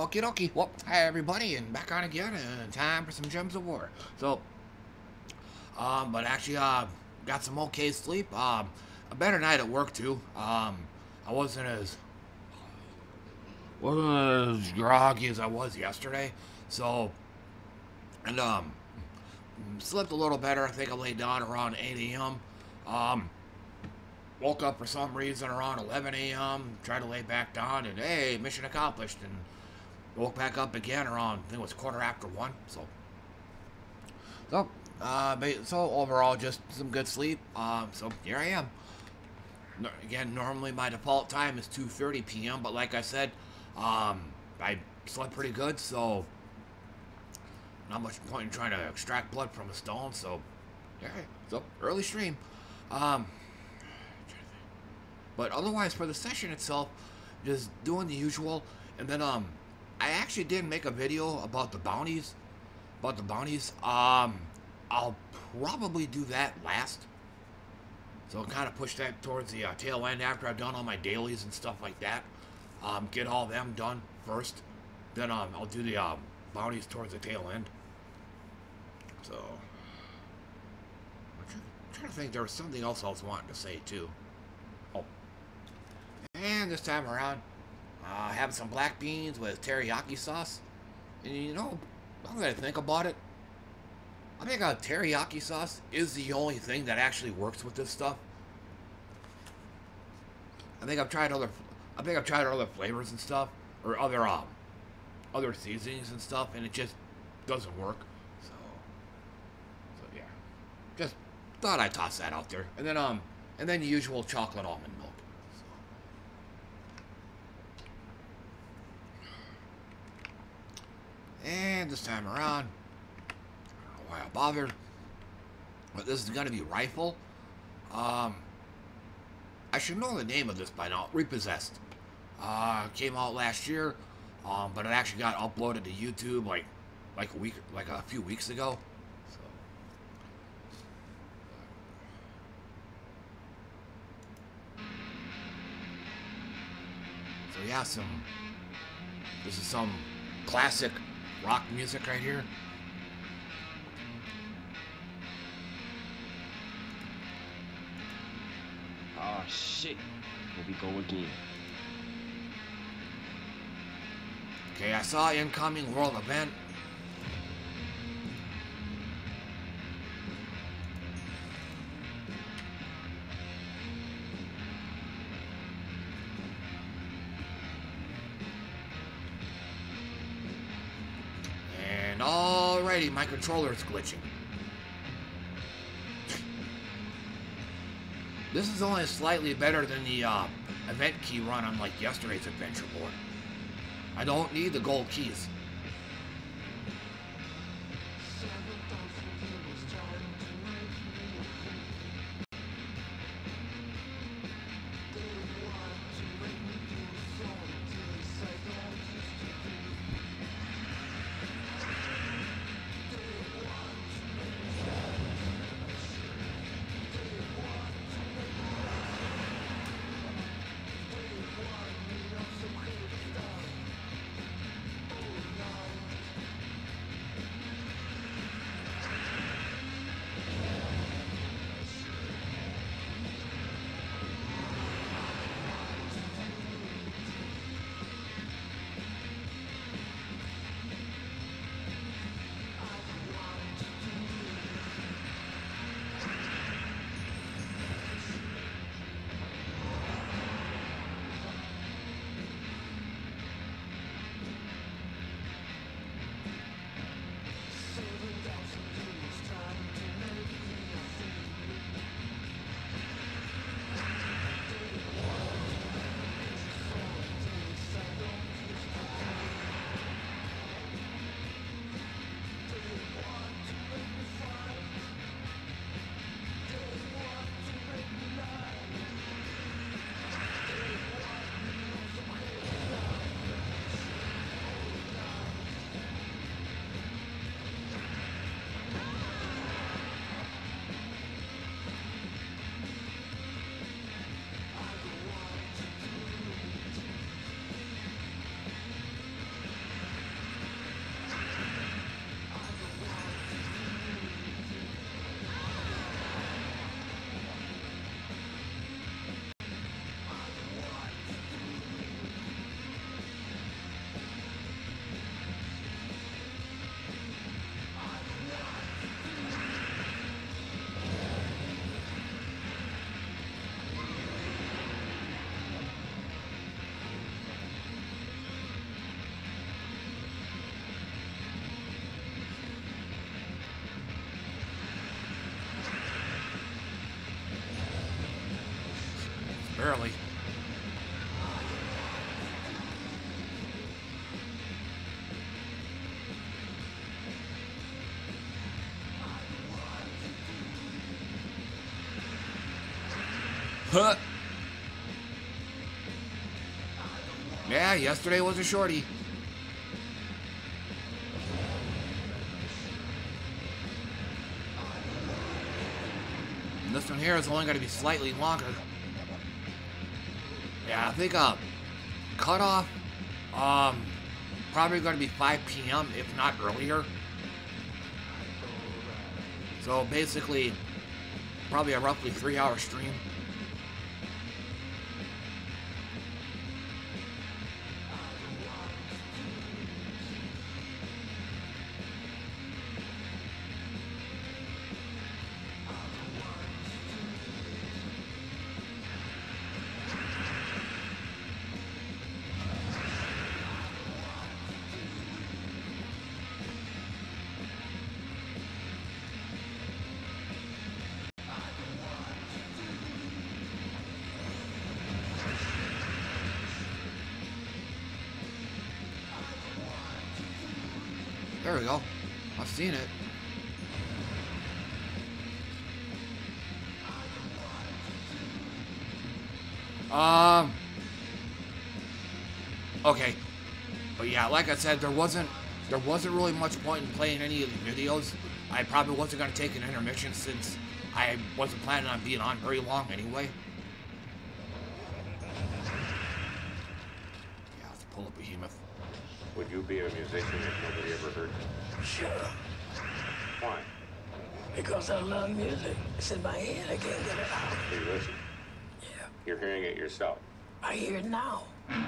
Okie dokie. Well, hi everybody, and back on again, and time for some Gems of War. So, but actually, got some okay sleep. A better night at work too. I wasn't as groggy as I was yesterday. So, and slept a little better. I think I laid down around 8 a.m. Um, woke up for some reason around 11 a.m. Tried to lay back down, and hey, mission accomplished. And woke back up again around, I think it was quarter after 1. So overall, just some good sleep. So here I am. Again, normally my default time is 2:30 p.m., but like I said, I slept pretty good, so not much point in trying to extract blood from a stone. So, yeah, so early stream. Um, but otherwise, for the session itself, just doing the usual, and then I actually did make a video about the bounties. I'll probably do that last. So I'll kind of push that towards the tail end after I've done all my dailies and stuff like that. Get all them done first. Then I'll do the bounties towards the tail end. So I'm trying to think, there was something else I was wanting to say too. Oh, and this time around, having some black beans with teriyaki sauce. And you know, I'm gonna think about it. I think teriyaki sauce is the only thing that actually works with this stuff. I think I've tried other flavors and stuff, or other seasonings and stuff, and it just doesn't work. So yeah, just thought I'd toss that out there, and then the usual chocolate almond milk. So. And this time around, why I bothered, but this is gonna be Rifle. I should know the name of this by now. Repossessed. Came out last year, but it actually got uploaded to YouTube like a few weeks ago. So yeah, this is some classic rock music right here. Oh shit, here we go again. Okay, I saw incoming world event. And alrighty, my controller is glitching. This is only slightly better than the event key run on like yesterday's adventure board. I don't need the gold keys. Huh. Yeah, yesterday was a shorty. And this one here is only going to be slightly longer. Yeah, I think cutoff probably going to be 5 p.m. if not earlier. So basically, probably a roughly 3-hour stream. There we go. I've seen it. Okay. But yeah, like I said, there wasn't really much point in playing any of the videos. I probably wasn't going to take an intermission since I wasn't planning on being on very long anyway. Yeah, let's pull up Behemoth. Would you be a musician if nobody ever heard you? Sure. Why? Because I love music. It's in my head. I can't get it out. You listen. Yeah. You're hearing it yourself. I hear it now.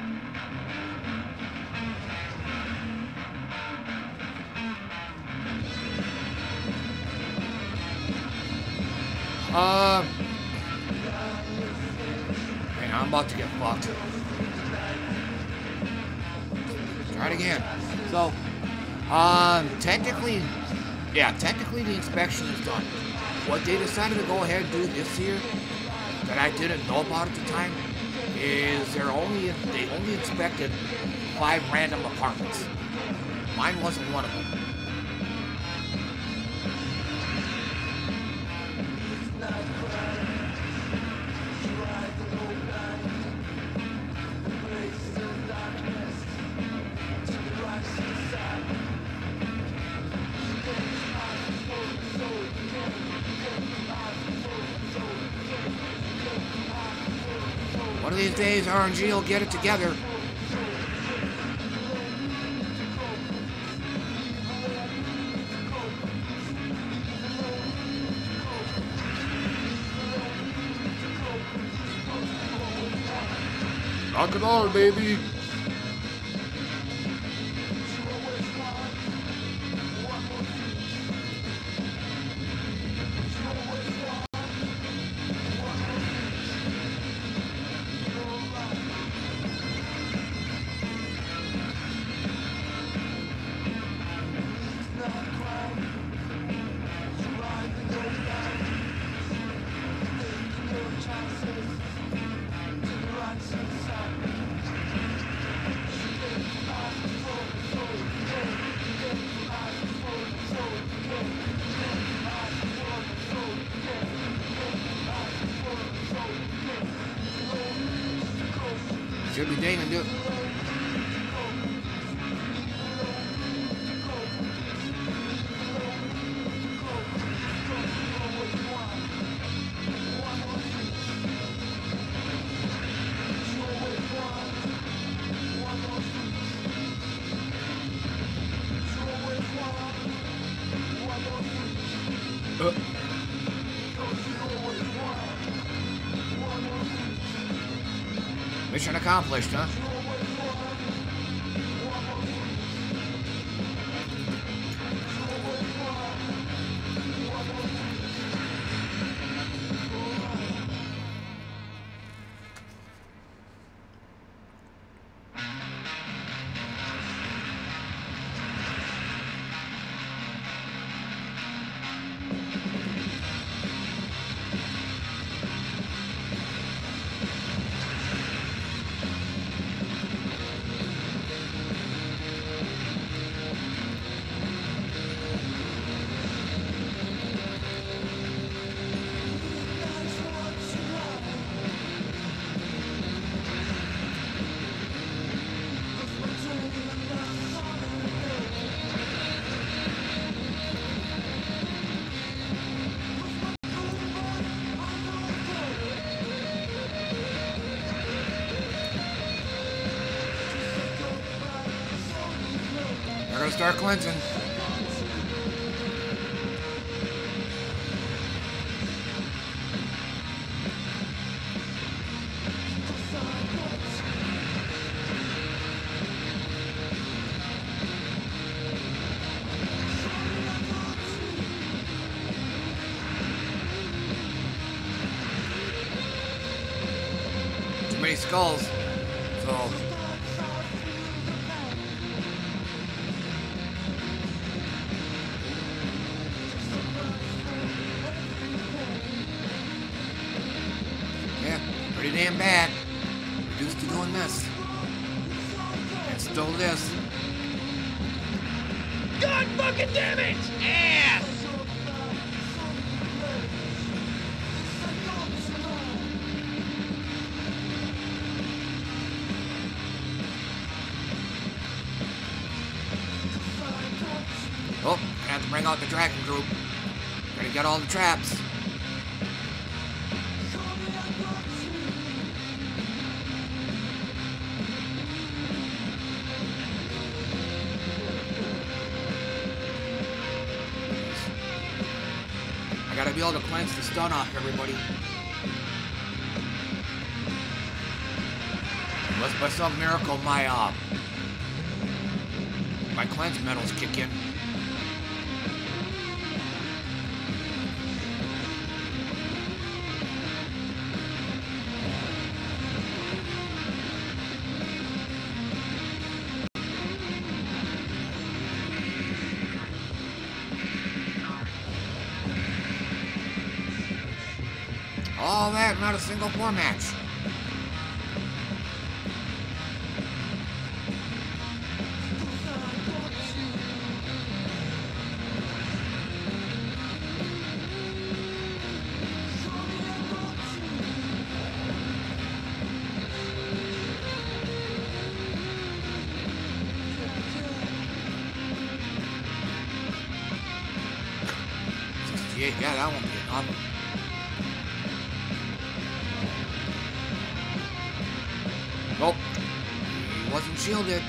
Man, I'm about to get fucked. Try it again. So, technically the inspection is done. What they decided to go ahead and do this year, that I didn't know about at the time, is they only inspected 5 random apartments. Mine wasn't one of them. One of these days, RNG will get it together. Rock and roll, baby. Should be dang and do it. Mission accomplished, huh? Gotta start cleansing. Too many skulls. So pretty damn bad. Reduced to doing this. And still this. God fucking damn it! Ass! Oh, I have to bring out the dragon group. Gotta get all the traps. Gotta be able to cleanse the stun off everybody. Unless by some miracle my cleanse metals kick in. All that, not a single floor match. Yeah, that won't be enough. Nope. He wasn't shielded.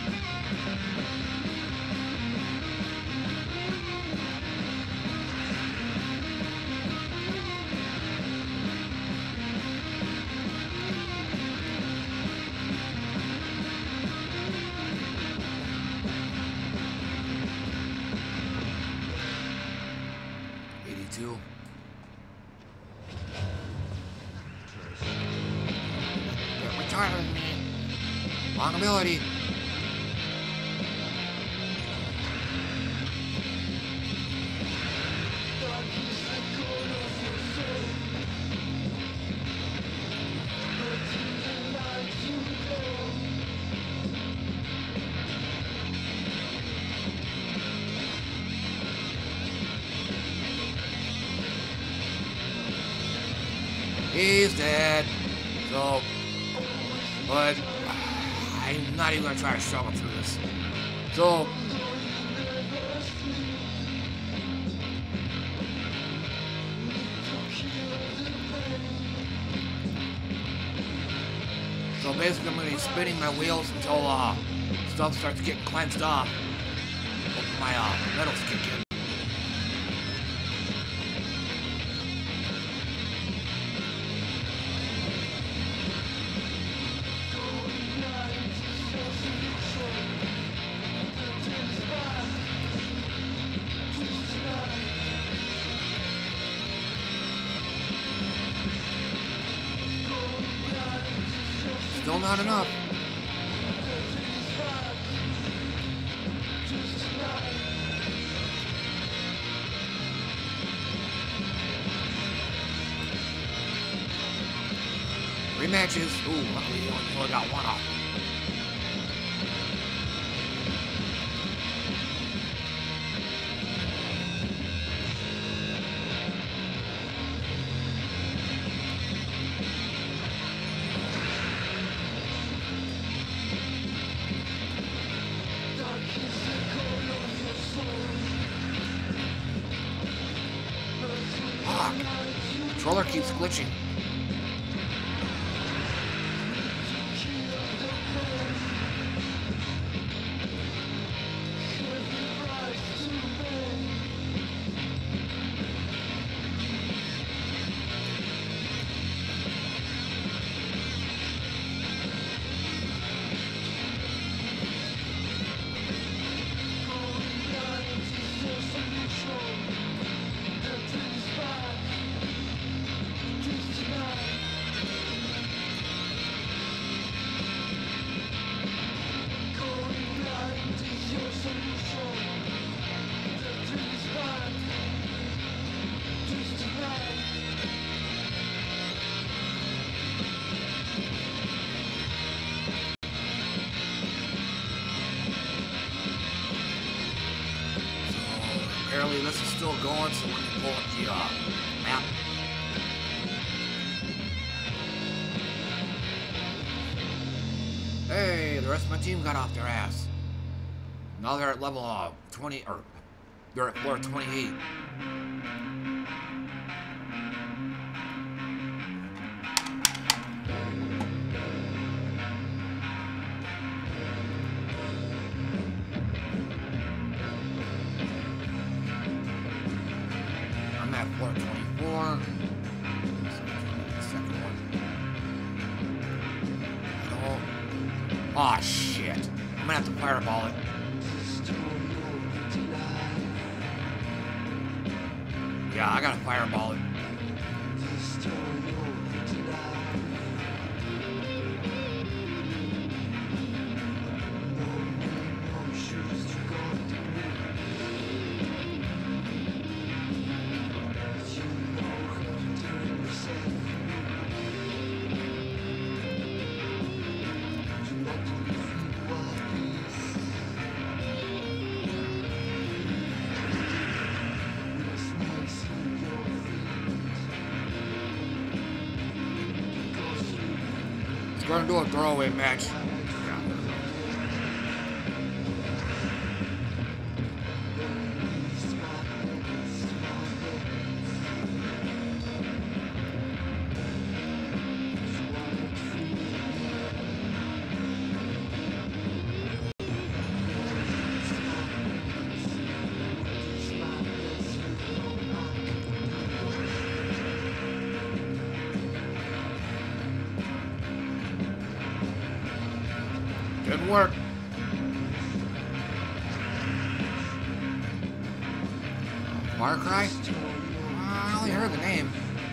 Ability. He's dead. So, but I'm not even gonna try to struggle through this. So basically I'm gonna be spinning my wheels until stuff starts getting cleansed off. My metals kick in. Still not enough. Rematches. Ooh, luckily he only got one off. Controller keeps glitching. apparently this is still going, so let me pull up the map. Hey, the rest of my team got off their ass. Now they're at level 20, or they're at floor 28. I'm at floor 24. Second one. Oh shit. I'm gonna have to fireball it. Yeah, I gotta fireball it. Gonna do a throwaway match. Good work. Far Cry? I only heard the name.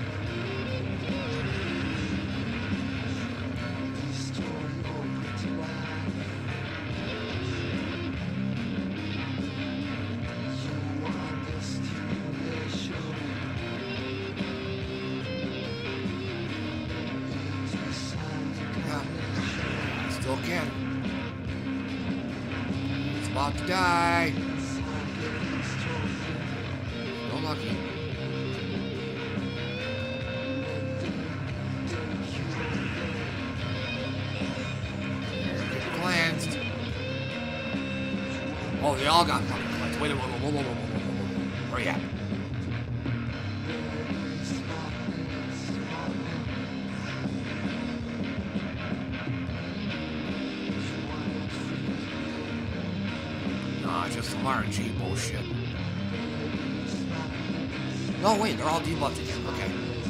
Yeah, still can. About to die. No lucky. Get cleansed. Oh, they all got fucking cleansed. Wait a minute. Whoa. Where you at? Just some RNG bullshit. No, wait, they're all debuffed again. Okay.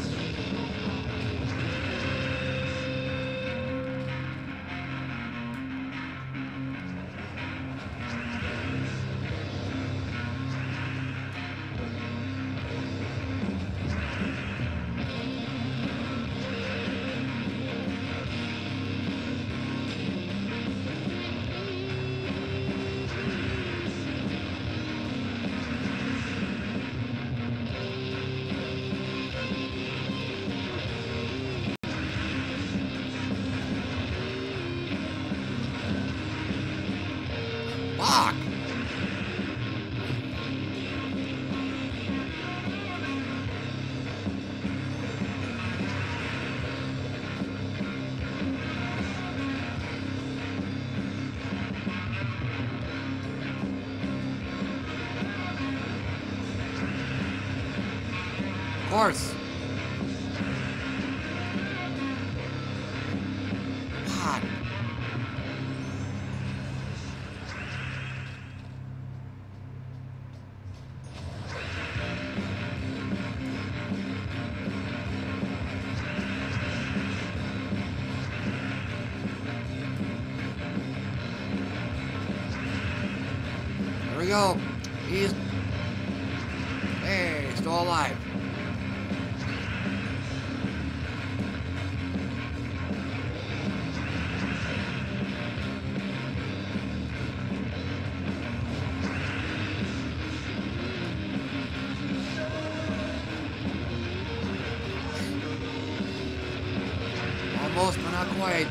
Fuck! Of course. God. There we go. He's... Hey, still alive. Almost, but not quite.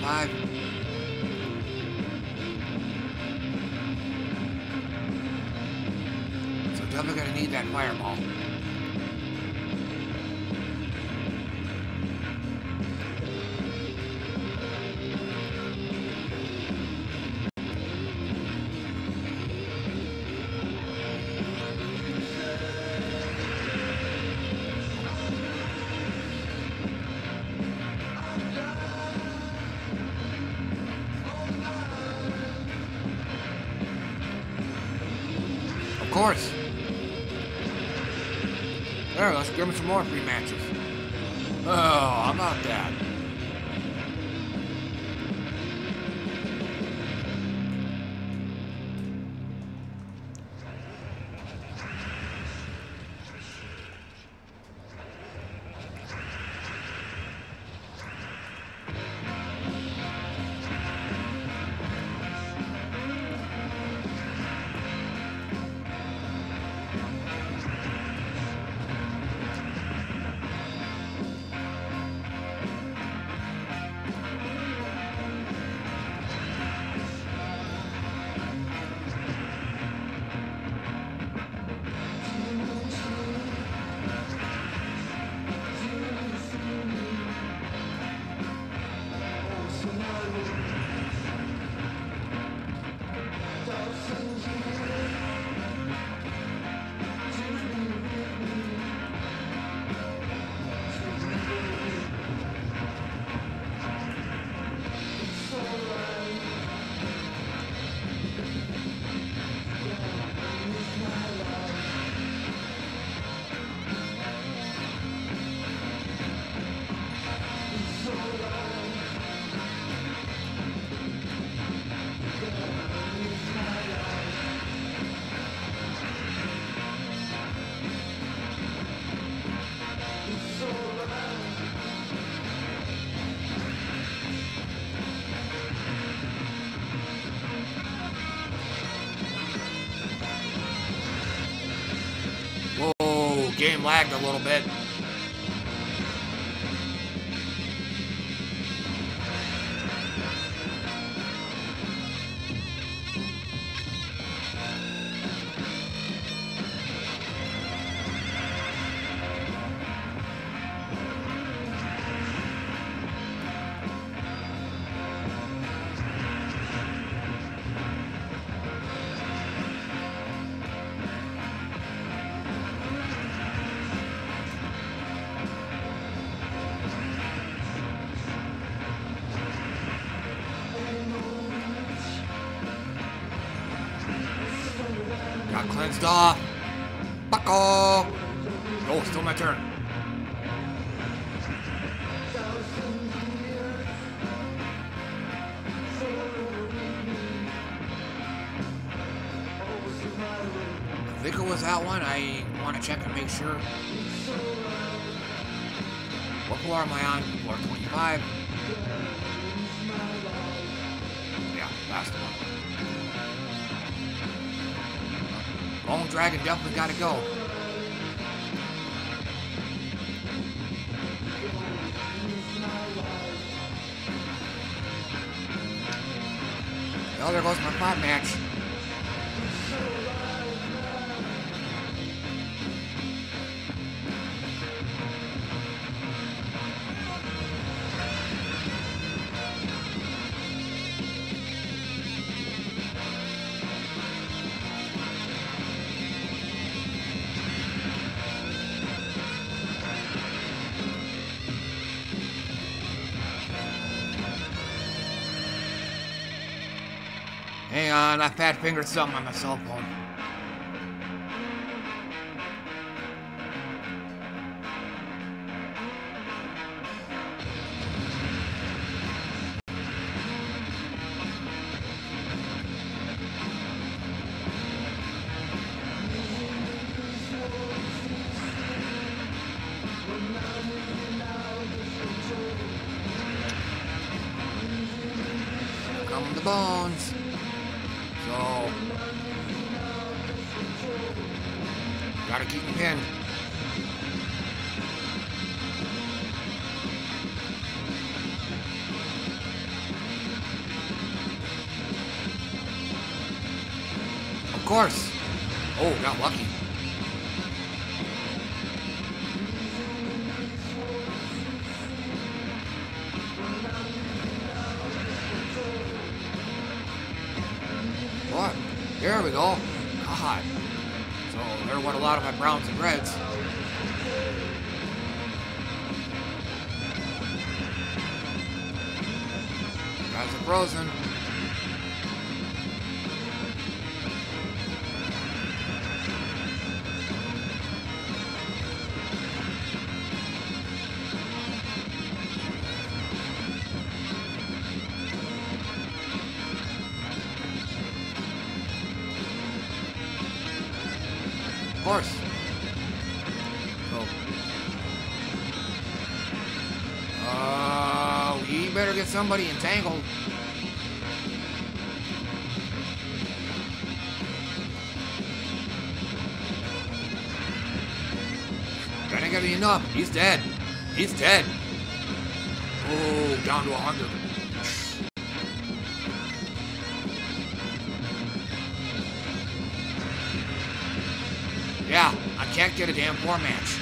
25. So definitely gonna need that fireball. Of course. There, let's give him some more free matches. Oh, how about that? Game lagged a little bit. Got cleansed off. Buckle. Oh, still my turn. I think it was that one. I want to check and make sure. What floor am I on? Floor 25. Yeah, that's the one. Bone Dragon definitely gotta go. Well, there goes my pot match. Hang on, I fat fingered something on my cell phone. Come the bones. So, gotta keep him pinned. course. Oh, got lucky. What? There we go. God. So there went a lot of my browns and reds. Guys are frozen. Of course. So, we better get somebody entangled. That ain't gonna be enough. He's dead. He's dead. Oh, down to 100. Yeah, I can't get a damn 4 match.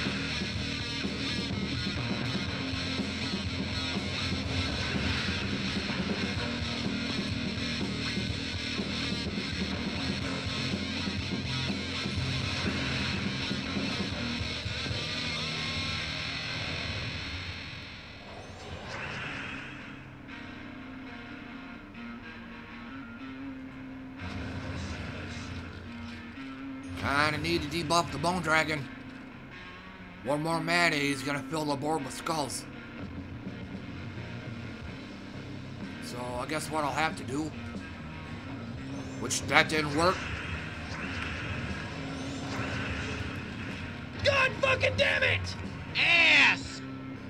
Kinda need to debuff the Bone Dragon. One more mayonnaise is gonna fill the board with skulls. So I guess what I'll have to do, which that didn't work. God fucking damn it! Ass!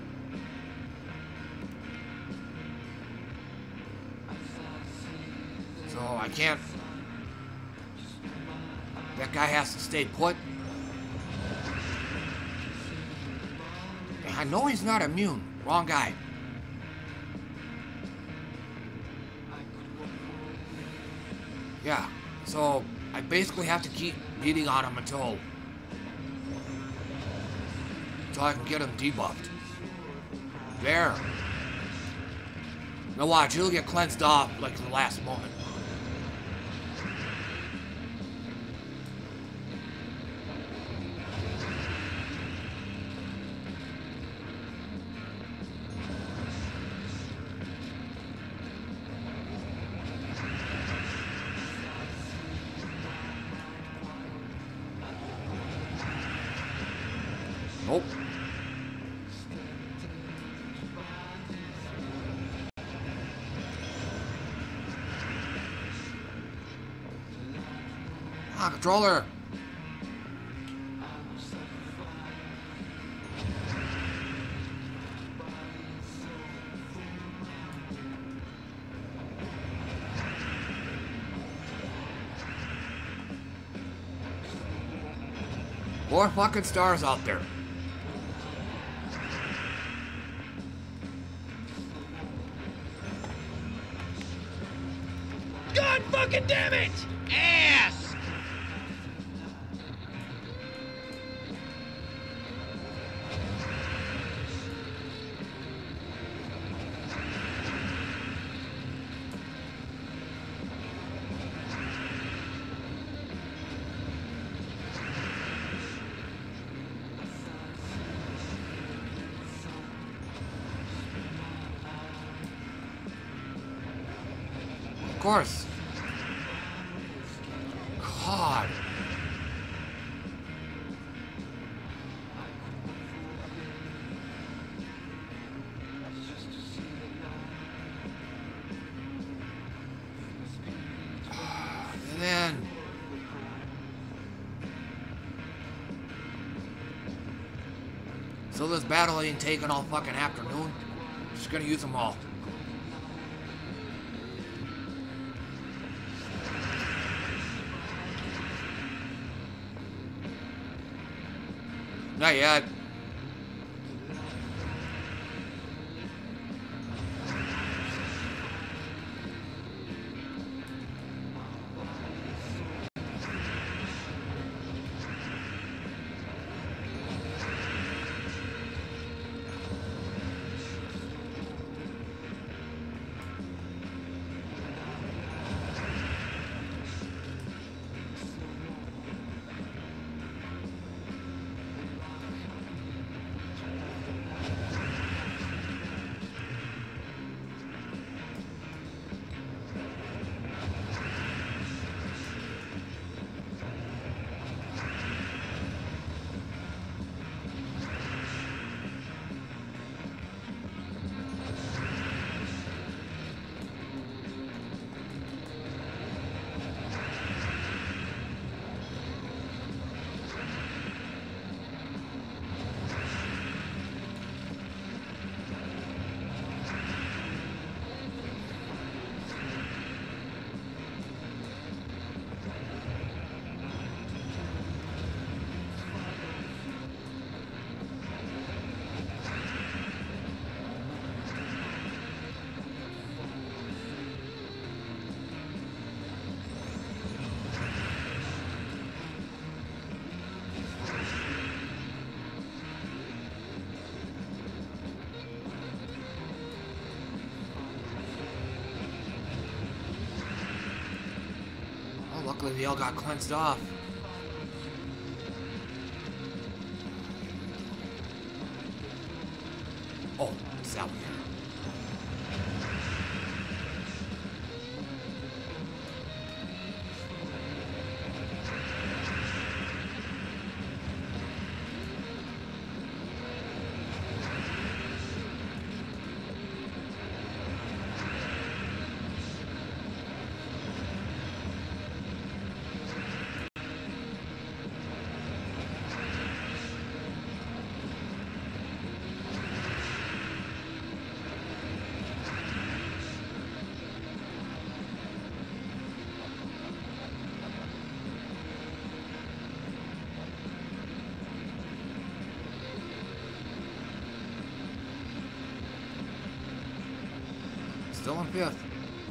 So I can't. That guy has to stay put. I know he's not immune. Wrong guy. Yeah, so I basically have to keep beating on him until I can get him debuffed. There. Now watch, he'll get cleansed off like the last moment. Nope. Ah, controller. More fucking stars out there. God fucking damn it! Ass! Of course. God. And then so this battle ain't taking all fucking afternoon. Just gonna use them all. Not yet. Luckily, they all got cleansed off. Oh, it's that one there. Still in fifth.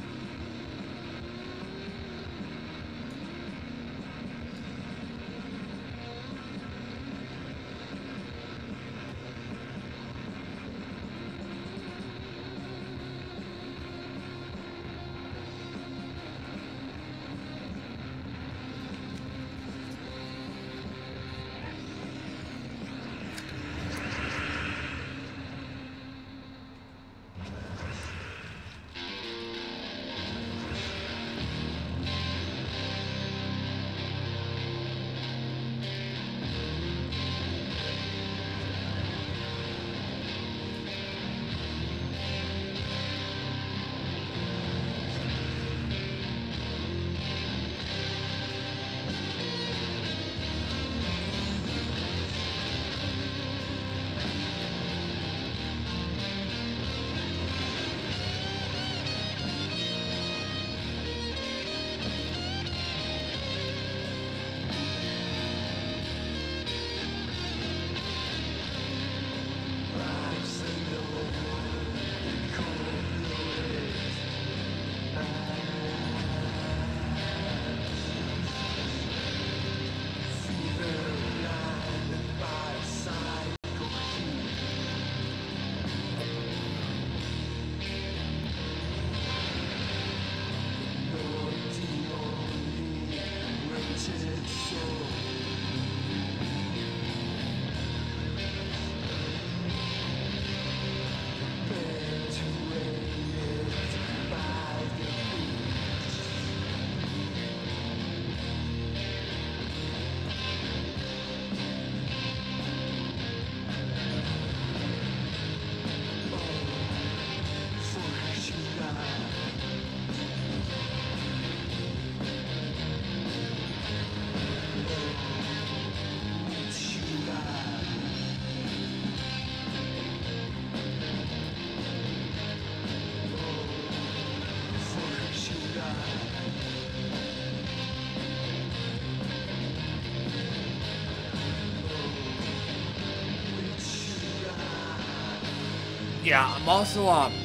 Yeah, I'm also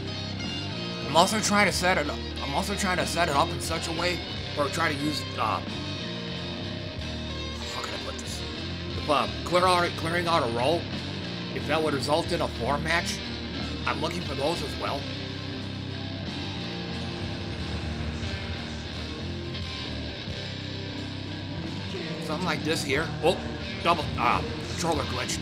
trying to set it up. I'm also trying to set it up in such a way, or try to use how can I put this? If clearing out a roll, if that would result in a 4 match, I'm looking for those as well. Something like this here. Oh, double controller glitched.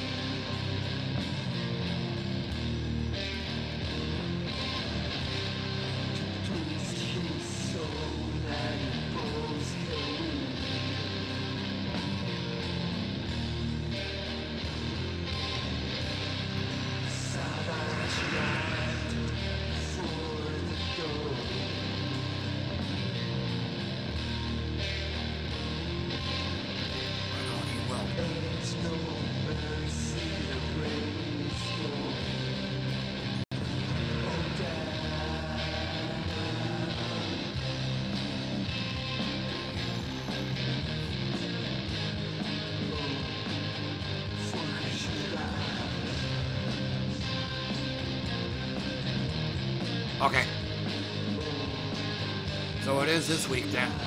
Okay. So it is this week then.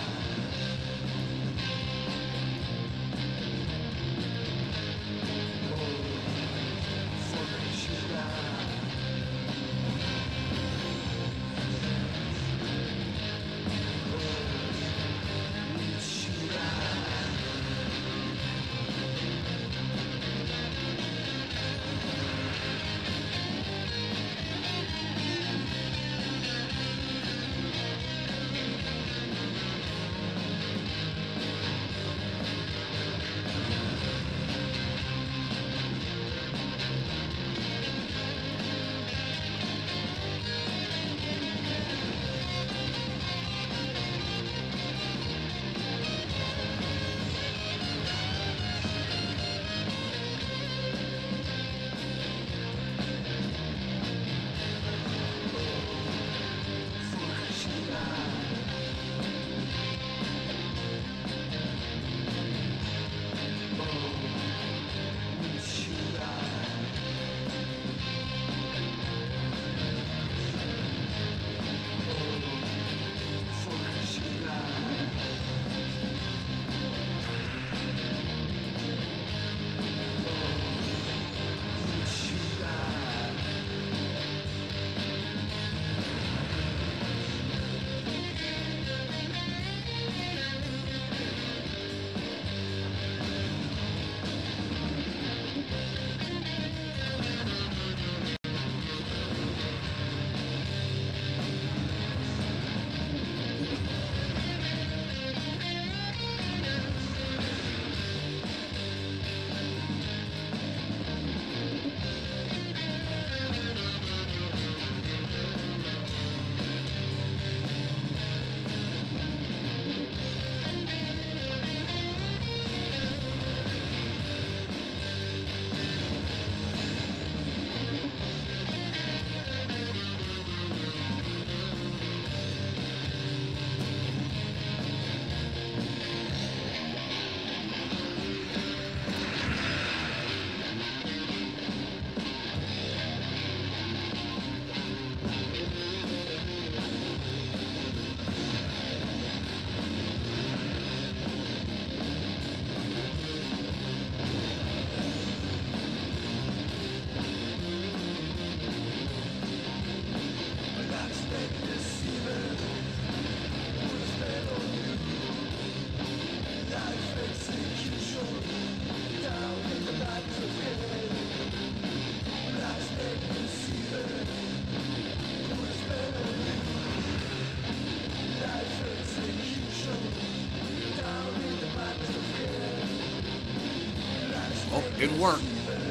Oh, didn't work.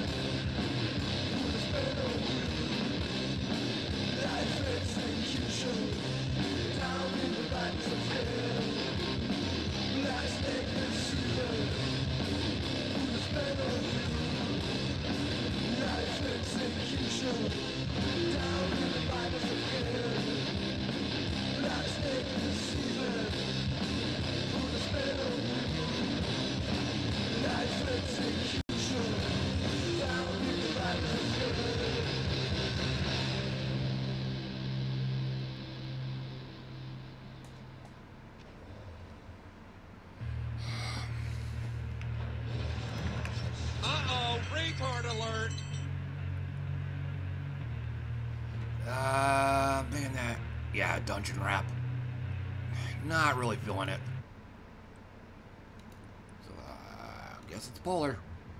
Uh-oh, retard alert. Man, yeah, dungeon rap. Not really feeling it. So, guess it's Polar.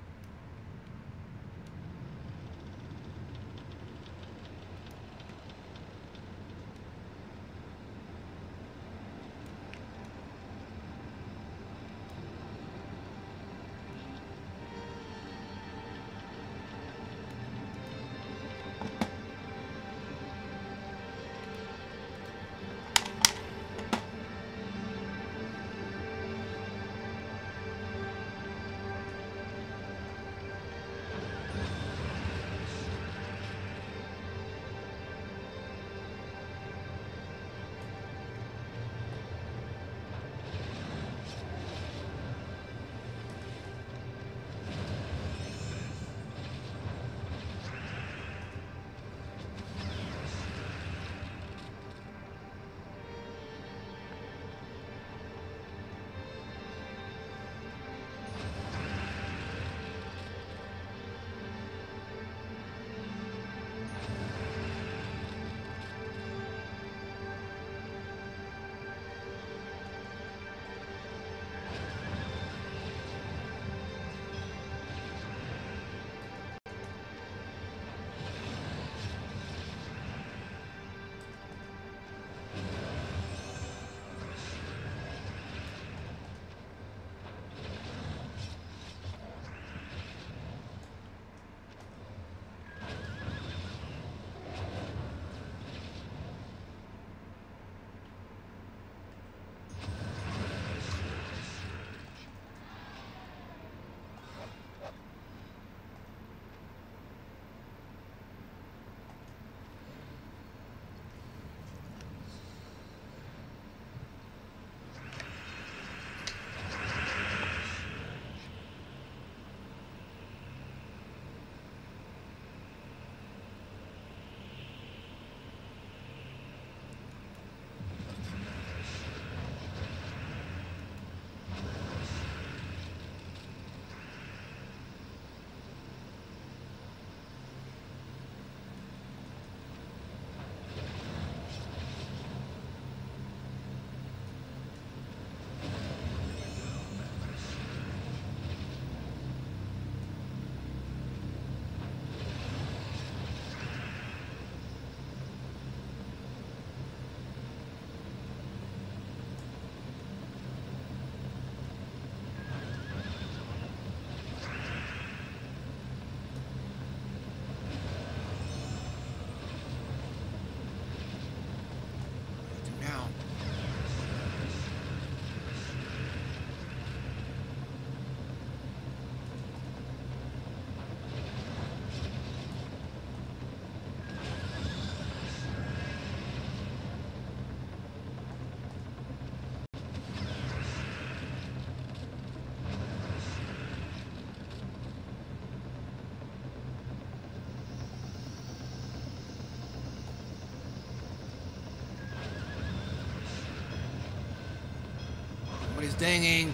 Somebody's dinging.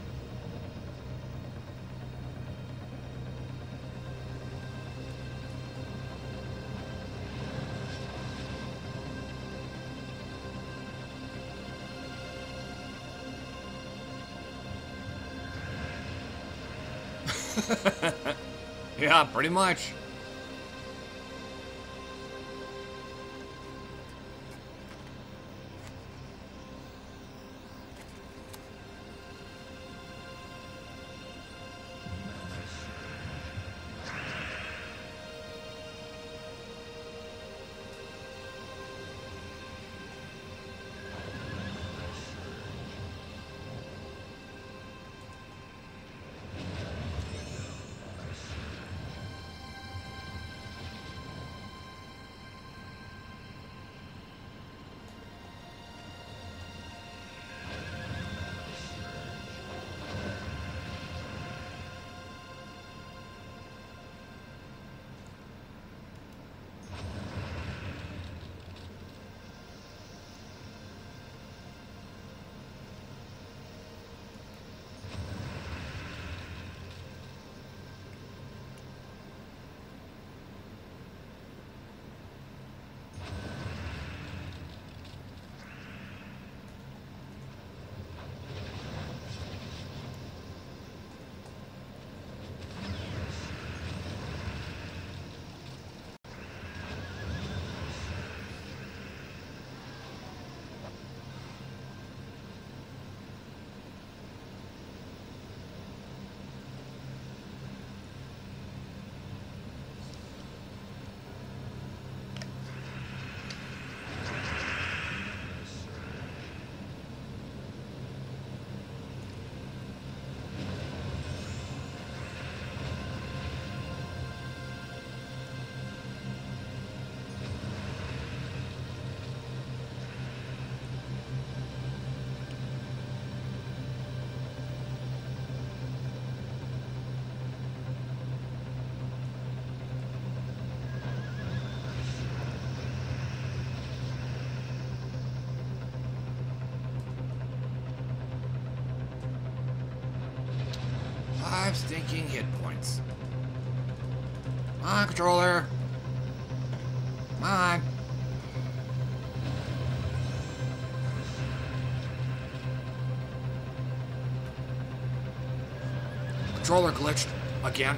Yeah, pretty much. sinking hit points. Come on, controller. Come on. Controller glitched again.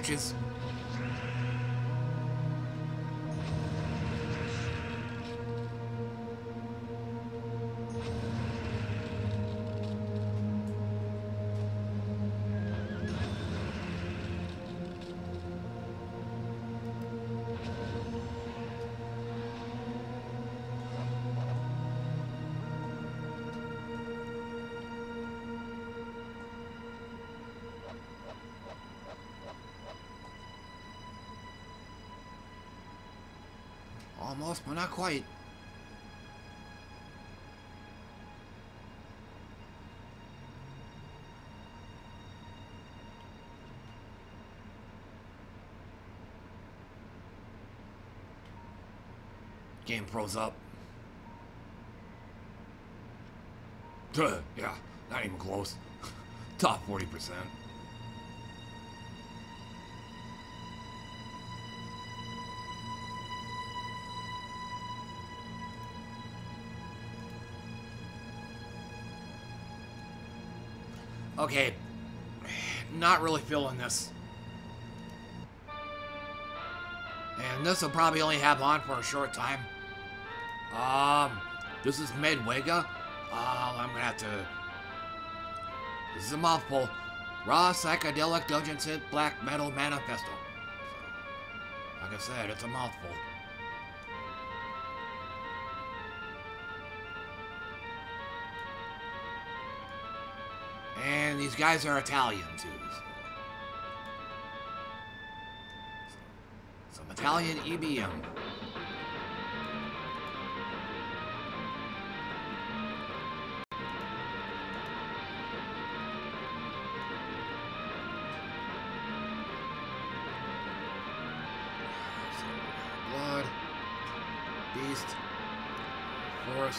matches. Almost, but not quite. Game froze up. Yeah, not even close. Top 40%. Okay, not really feeling this. And this will probably only have on for a short time. This is Medwega. I'm gonna have to... This is a mouthful. Raw Psychedelic Dungeon Synth Black Metal Manifesto. Like I said, it's a mouthful. And these guys are Italian, too. So some Italian EBM. Blood. Beast. Forest.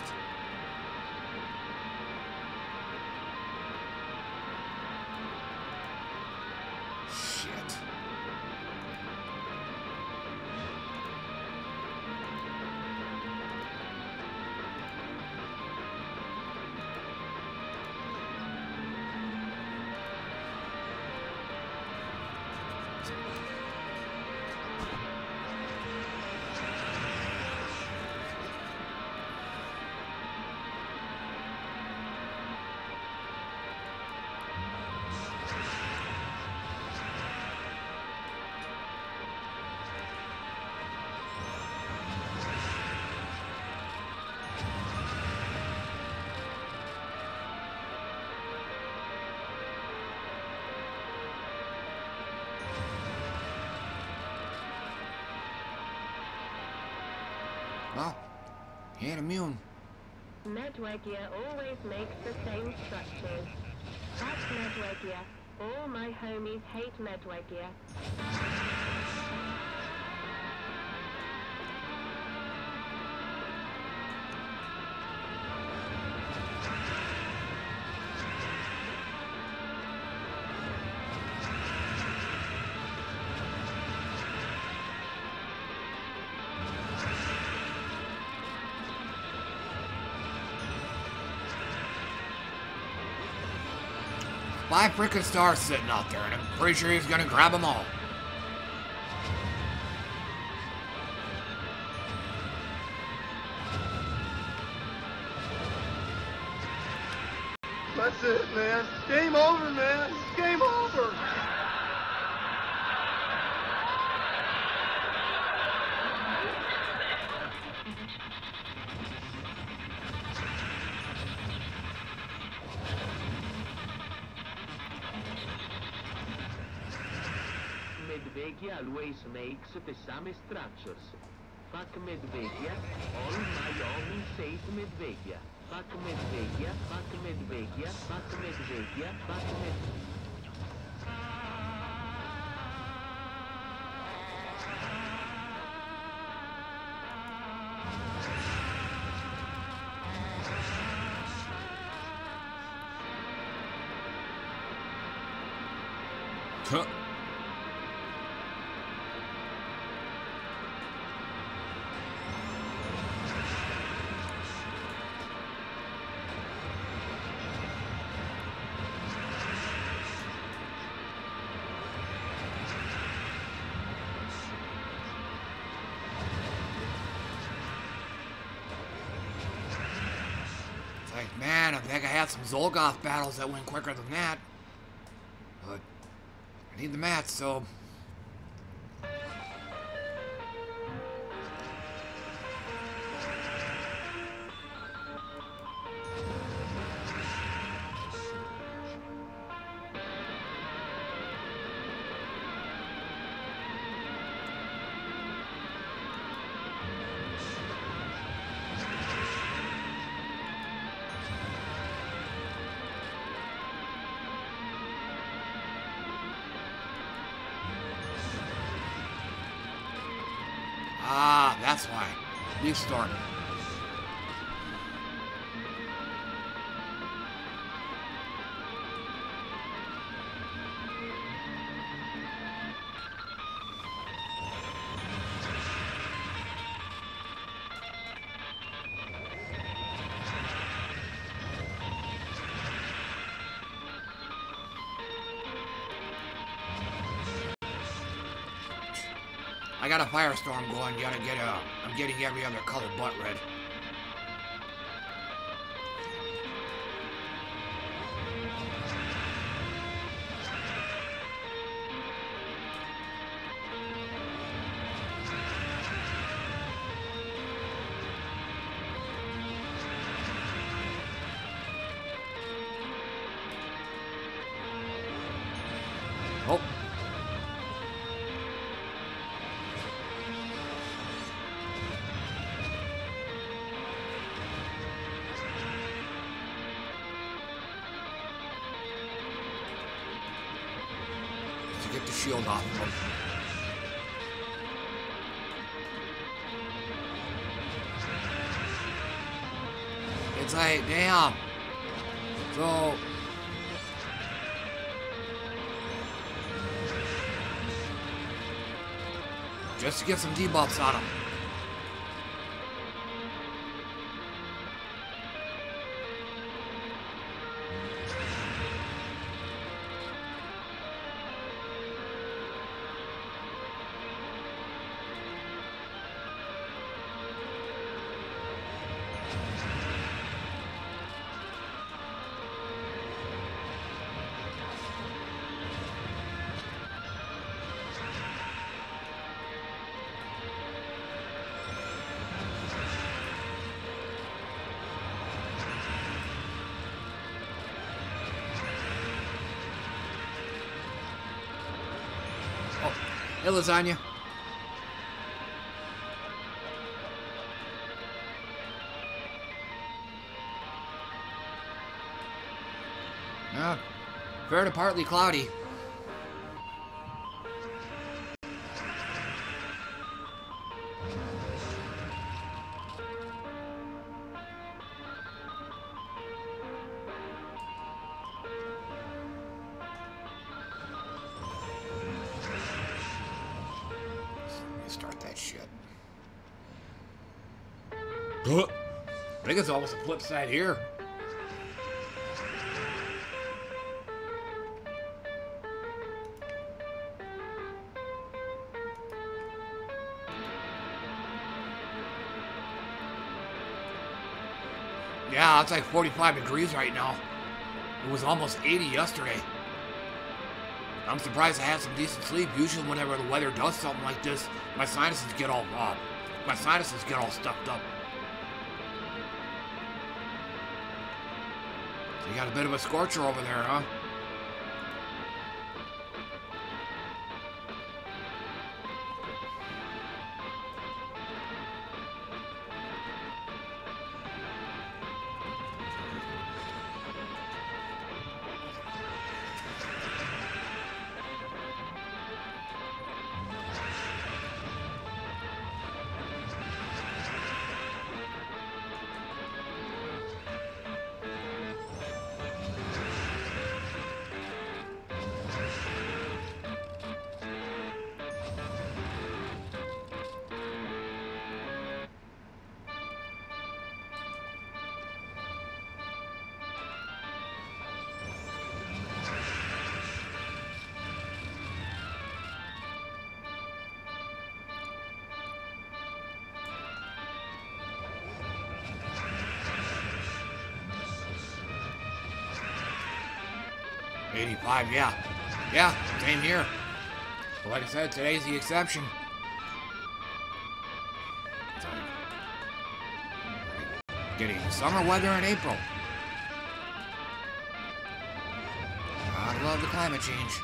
Well, he ain't immune. Medwegia always makes the same structures. Fuck Medwegia. All my homies hate Medwegia. Five freaking stars sitting out there, and I'm pretty sure he's gonna grab them all. That's it, man. Game over, man. Game over. Medvegia always makes the same structures. Fuck Medvegia, all my homies hate Medvegia. Fuck Medvegia, fuck Medvegia, fuck Medvegia, fuck Medvegia. Huh. like, man, I think I had some Zolgoth battles that went quicker than that. But I need the mats, so... Ah, that's why. Leaf Storm. I got a firestorm going. Gotta get I'm getting every other color but red. Oh. Get the shield off of him. It's like, damn. So... just to get some debuffs on him. Hey, lasagna. Yeah, fair to partly cloudy. I think it's almost a flip side here. Yeah, it's like 45 degrees right now. It was almost 80 yesterday. I'm surprised I had some decent sleep. Usually whenever the weather does something like this, my sinuses get all stuffed up. You got a bit of a scorcher over there, huh? 85, yeah. Yeah, same here. But like I said, today's the exception. So, getting summer weather in April. I love the climate change.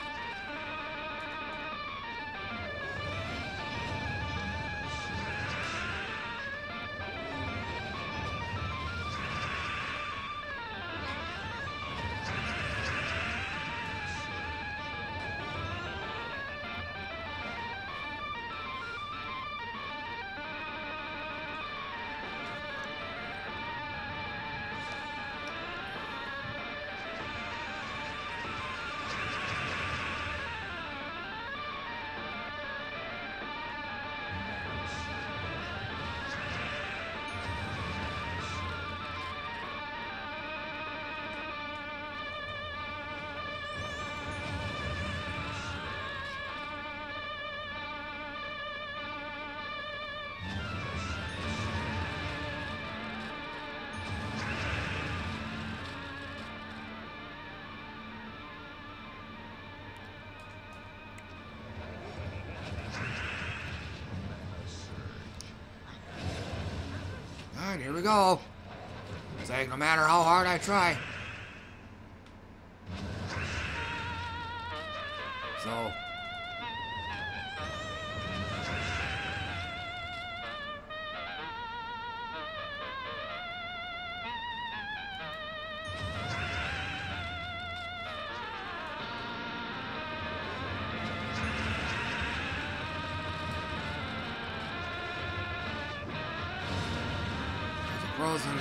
Alright, here we go. It's like no matter how hard I try. So. Frozen.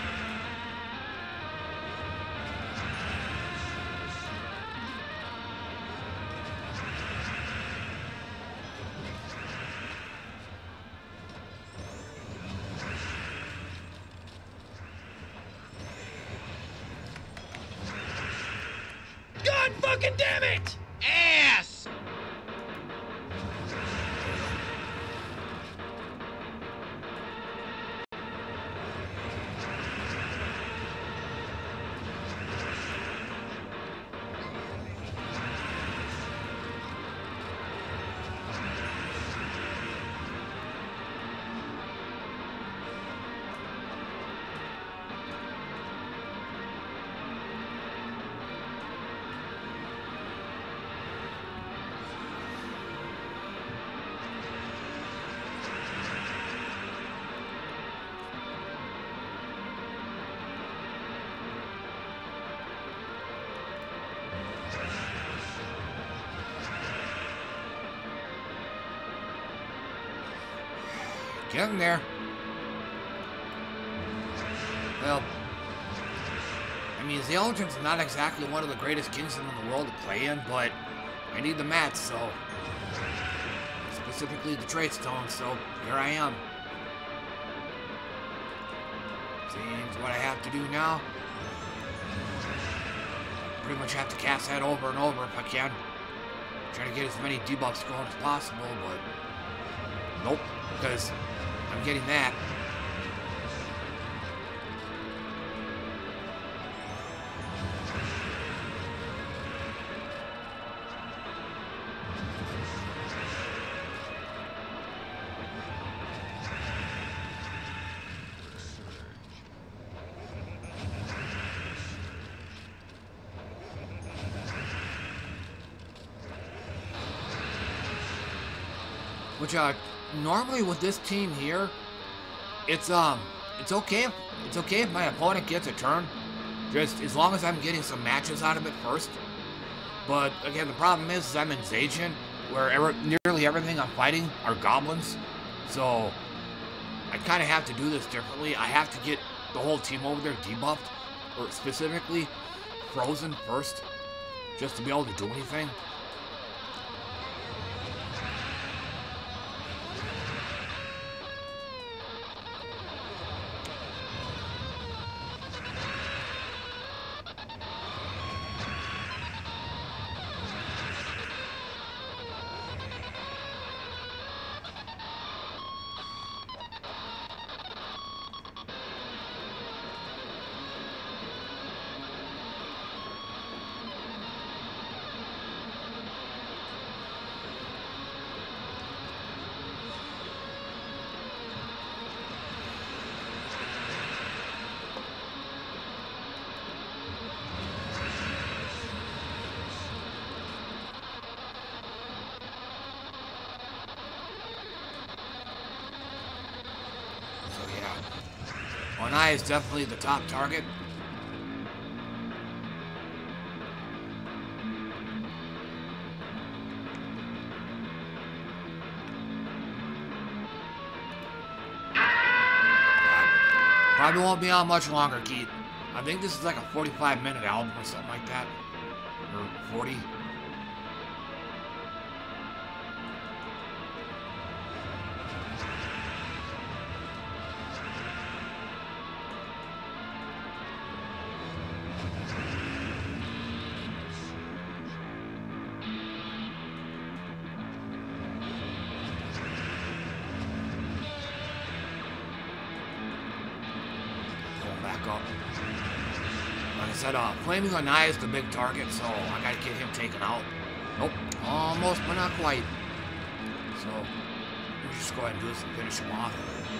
God fucking damn it! Ass! Getting there. Well, I mean, Zeldrin's not exactly one of the greatest kingdoms in the world to play in, but I need the mats, so specifically the trade stone, so here I am. Seems what I have to do now. Pretty much have to cast that over and over if I can. Try to get as many debuffs going as possible, but nope, because I'm getting that. Which, normally with this team here, it's okay. It's okay if my opponent gets a turn, just as long as I'm getting some matches out of it first. But again, the problem is I'm in Zacian, where nearly everything I'm fighting are goblins, so I kind of have to do this differently. I have to get the whole team over there debuffed, or specifically frozen first, just to be able to do anything. Onai is definitely the top target. Probably won't be on much longer, Keith. I think this is like a 45-minute album or something like that. Or 40. Flaming Onai is the big target, so I gotta get him taken out. Nope, almost, but not quite. So, we'll just go ahead and do this and finish him off.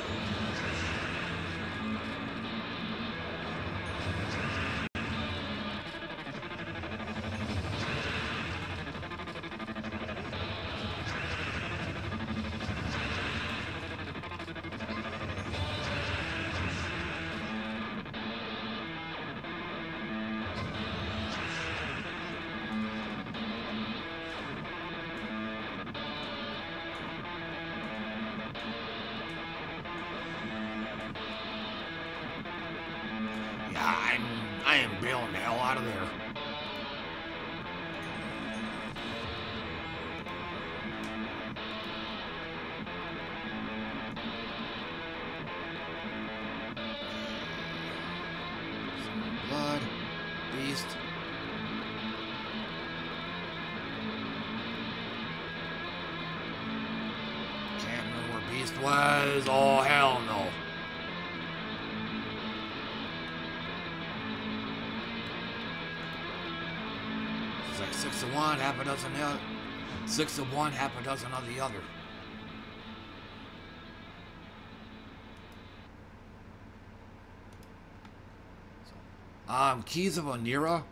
I am bailing the hell out of there. Some blood, beast. Can't remember where beast was. Oh, hell no. It's like 6 of one, half a dozen the other. 6 of one, half a dozen of the other. Keys of Onira,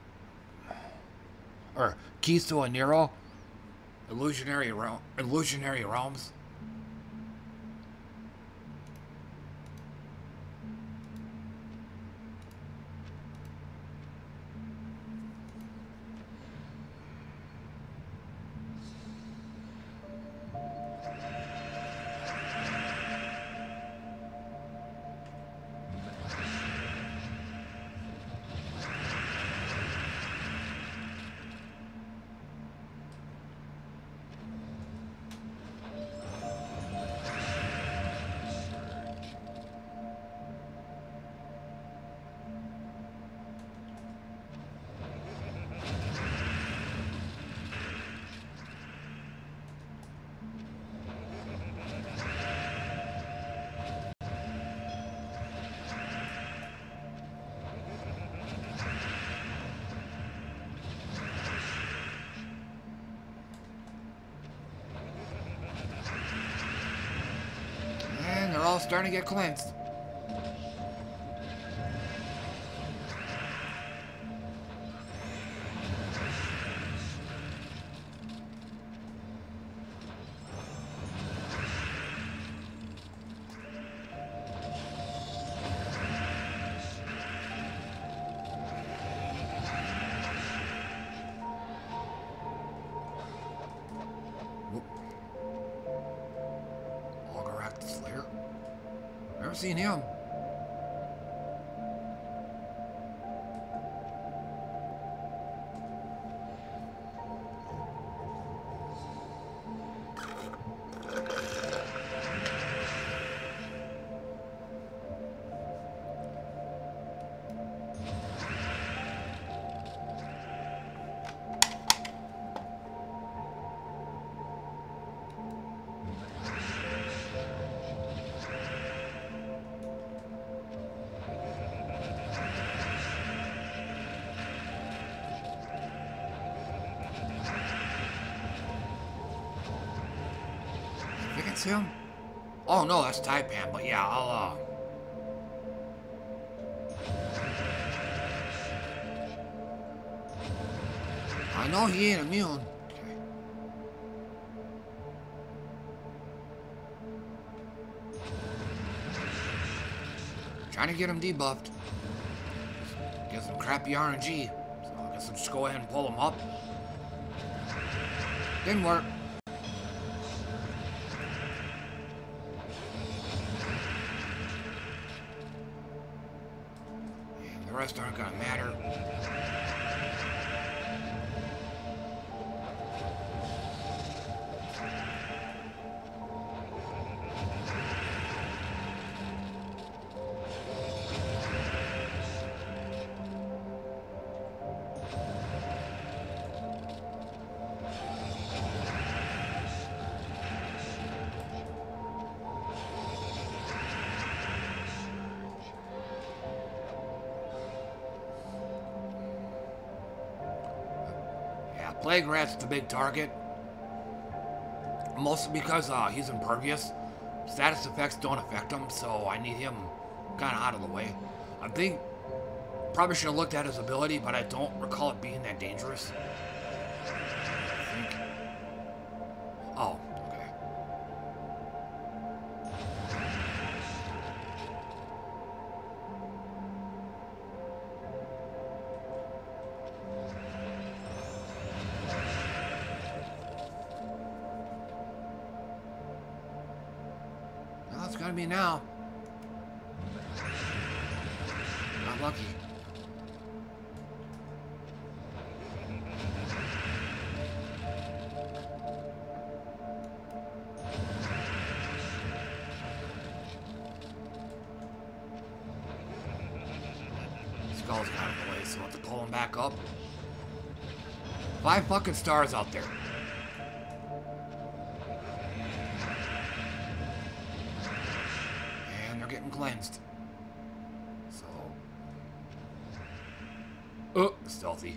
or Keys to Oniro, Illusionary Realms. All starting to get cleansed. Seen him. Him? Oh no, that's Taipan, but yeah, I'll I know he ain't immune. Okay. trying to get him debuffed. Get some crappy RNG. So I guess I'll just go ahead and pull him up. Didn't work. And the rest aren't gonna matter. Plague Rat's the big target. Mostly because he's impervious. Status effects don't affect him, so I need him kind of out of the way. I think probably should have looked at his ability, but I don't recall it being that dangerous. I think. Oh, okay. Well, it's gonna be now. Not lucky. Skull's got in the way, so I have to pull him back up. 5 fucking stars out there. And they're getting cleansed. So. Oh, stealthy.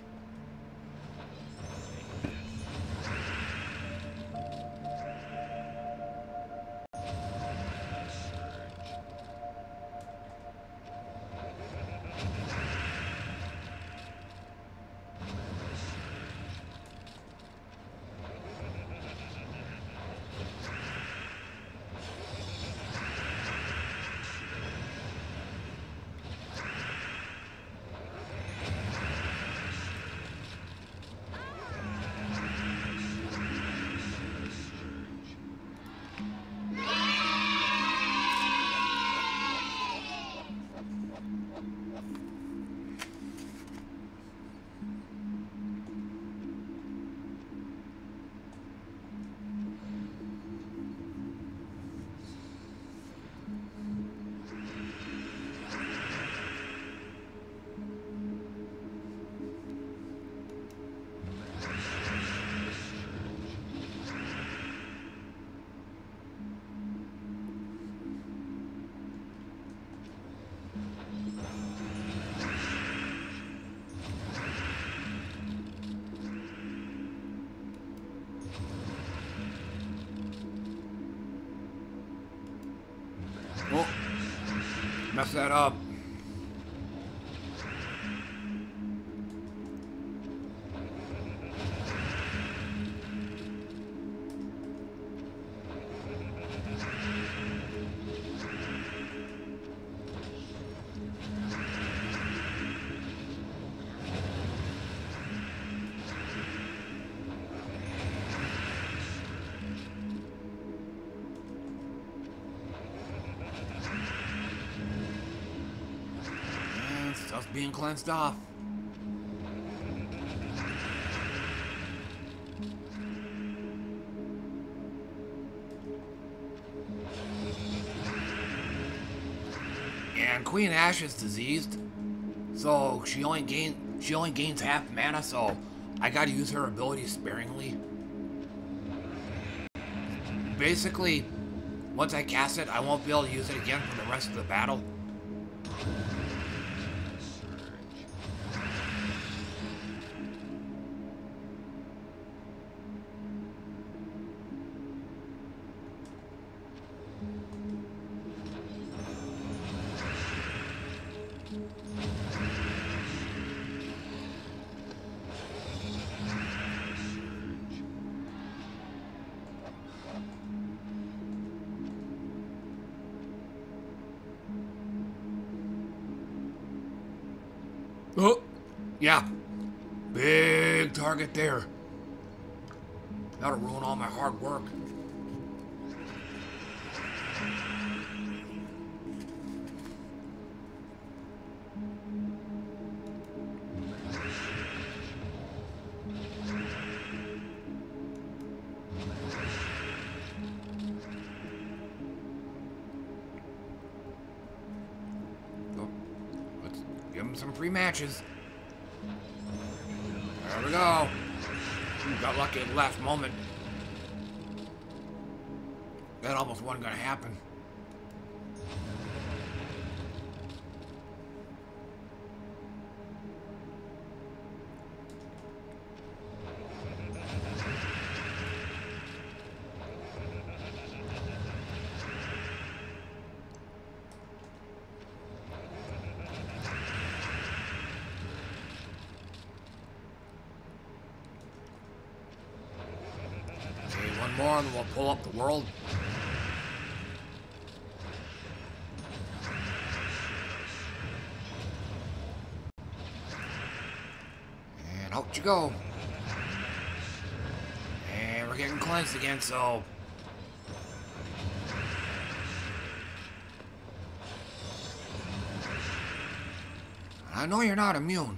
Oh, mess that up. Stuff's being cleansed off. And Queen Ash is diseased, so she only gains half mana, so I gotta use her ability sparingly. Basically, once I cast it, I won't be able to use it again for the rest of the battle. Oh, yeah. Big target there. That'll ruin all my hard work. Oh, let's give him some free matches. There we go. Got lucky at the last moment. That almost wasn't gonna happen. More and we'll pull up the world. And out you go. And we're getting cleansed again, so I know you're not immune.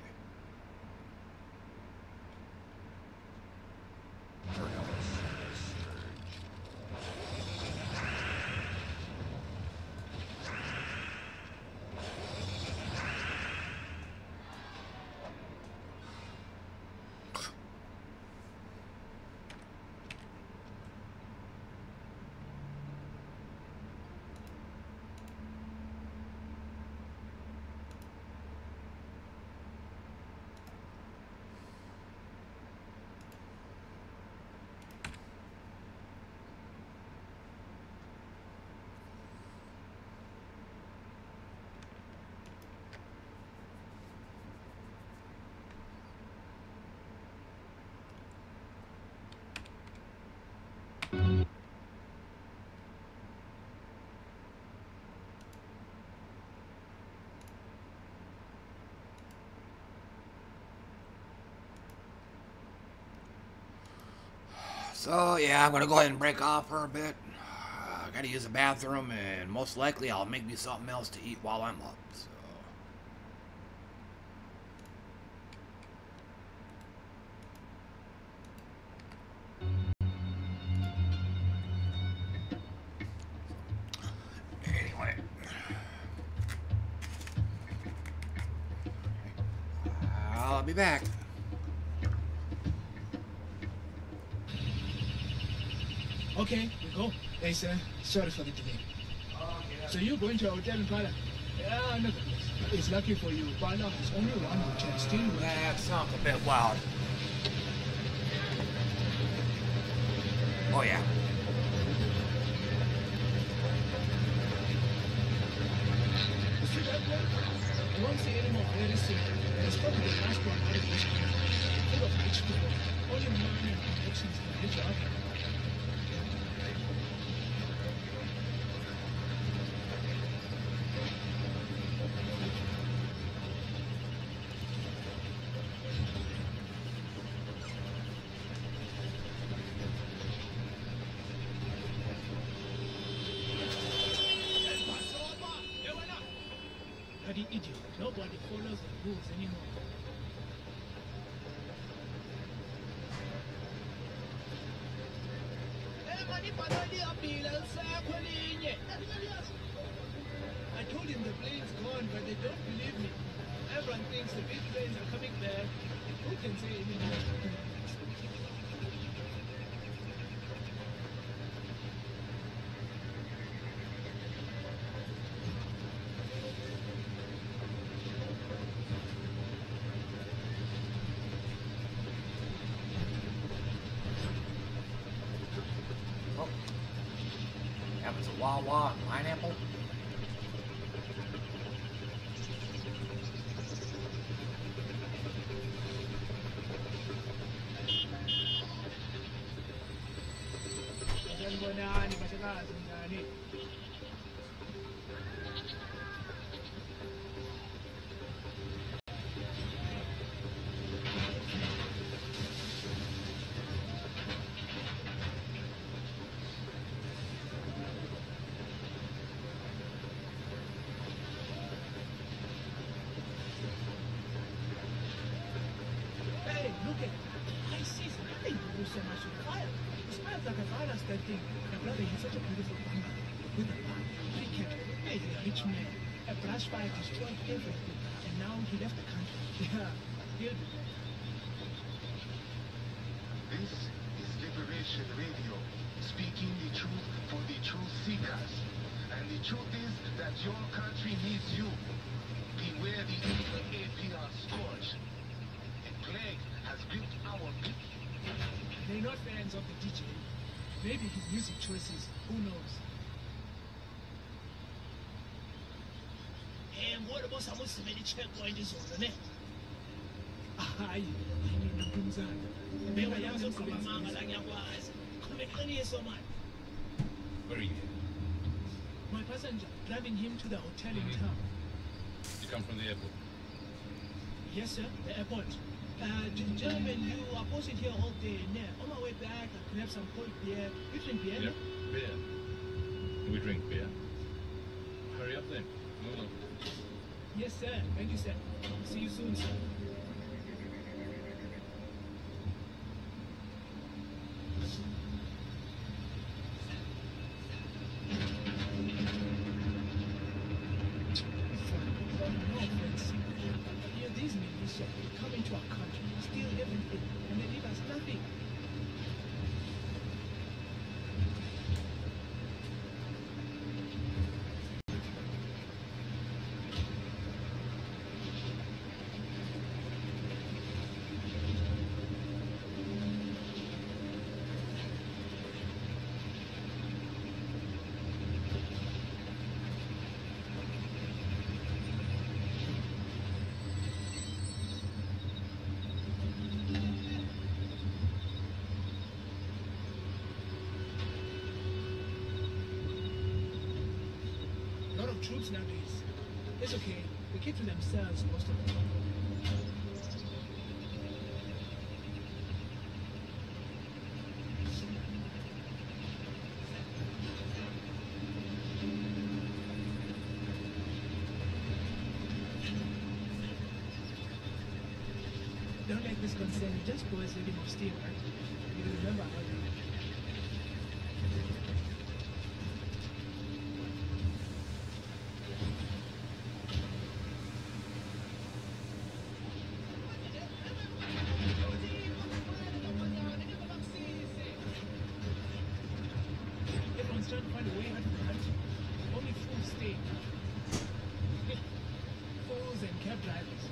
So, yeah, I'm going to go ahead and break off for a bit. I got to use the bathroom, and most likely I'll make me something else to eat while I'm up. So. Anyway. I'll be back. Okay, we go. Hey, sir. Sorry for the delay. So you're going to our hotel in Pala? Yeah, no. It's lucky for you. Pala is only one which can still... That sounds a bit loud. Oh, yeah. You see that one? I won't see any more very soon. It's probably the last one out of this country. Full of rich people. Only minor connections can get you out. Bloody idiot. Nobody follows the rules anymore. I told him the plane's gone, but they don't believe me. Everyone thinks the big planes are coming back. Who can say anymore? Happens a Wawa and pineapple. thing. My brother is such a beautiful bungalow with a park, free cattle. Hey, he's a rich man. A brush fire destroyed everything, and now he left the country. Yeah, he'll do that. This is Liberation Radio, speaking the truth for the truth seekers. And the truth is that your country needs you. Beware the evil APR scourge. A plague has gripped our people. They're not fans of the DJ. Maybe his music choices, who knows? What about someone submitting checkpoint is on the net? Hayi, nginamphumzana. Beka yazo qhoma manga la ngiyakwazi. Khona eqiniso man. Where are you? My passenger, driving him to the hotel in town. You come from the airport? Yes, sir, the airport. Gentlemen, you are posted here all day. Now, on my way back, I could have some cold beer. You drink beer? Yep, beer. We drink beer. Hurry up then. Move on. Yes, sir. Thank you, sir. See you soon, sir. These militia come into our country, steal everything, and they leave us nothing. Troops nowadays. It's okay. They keep to themselves most of the time. Don't let this concern you. Just boys living of steel, right? You remember how they... Trying to find a way out of the country. Only fools stay. Fools and cab drivers.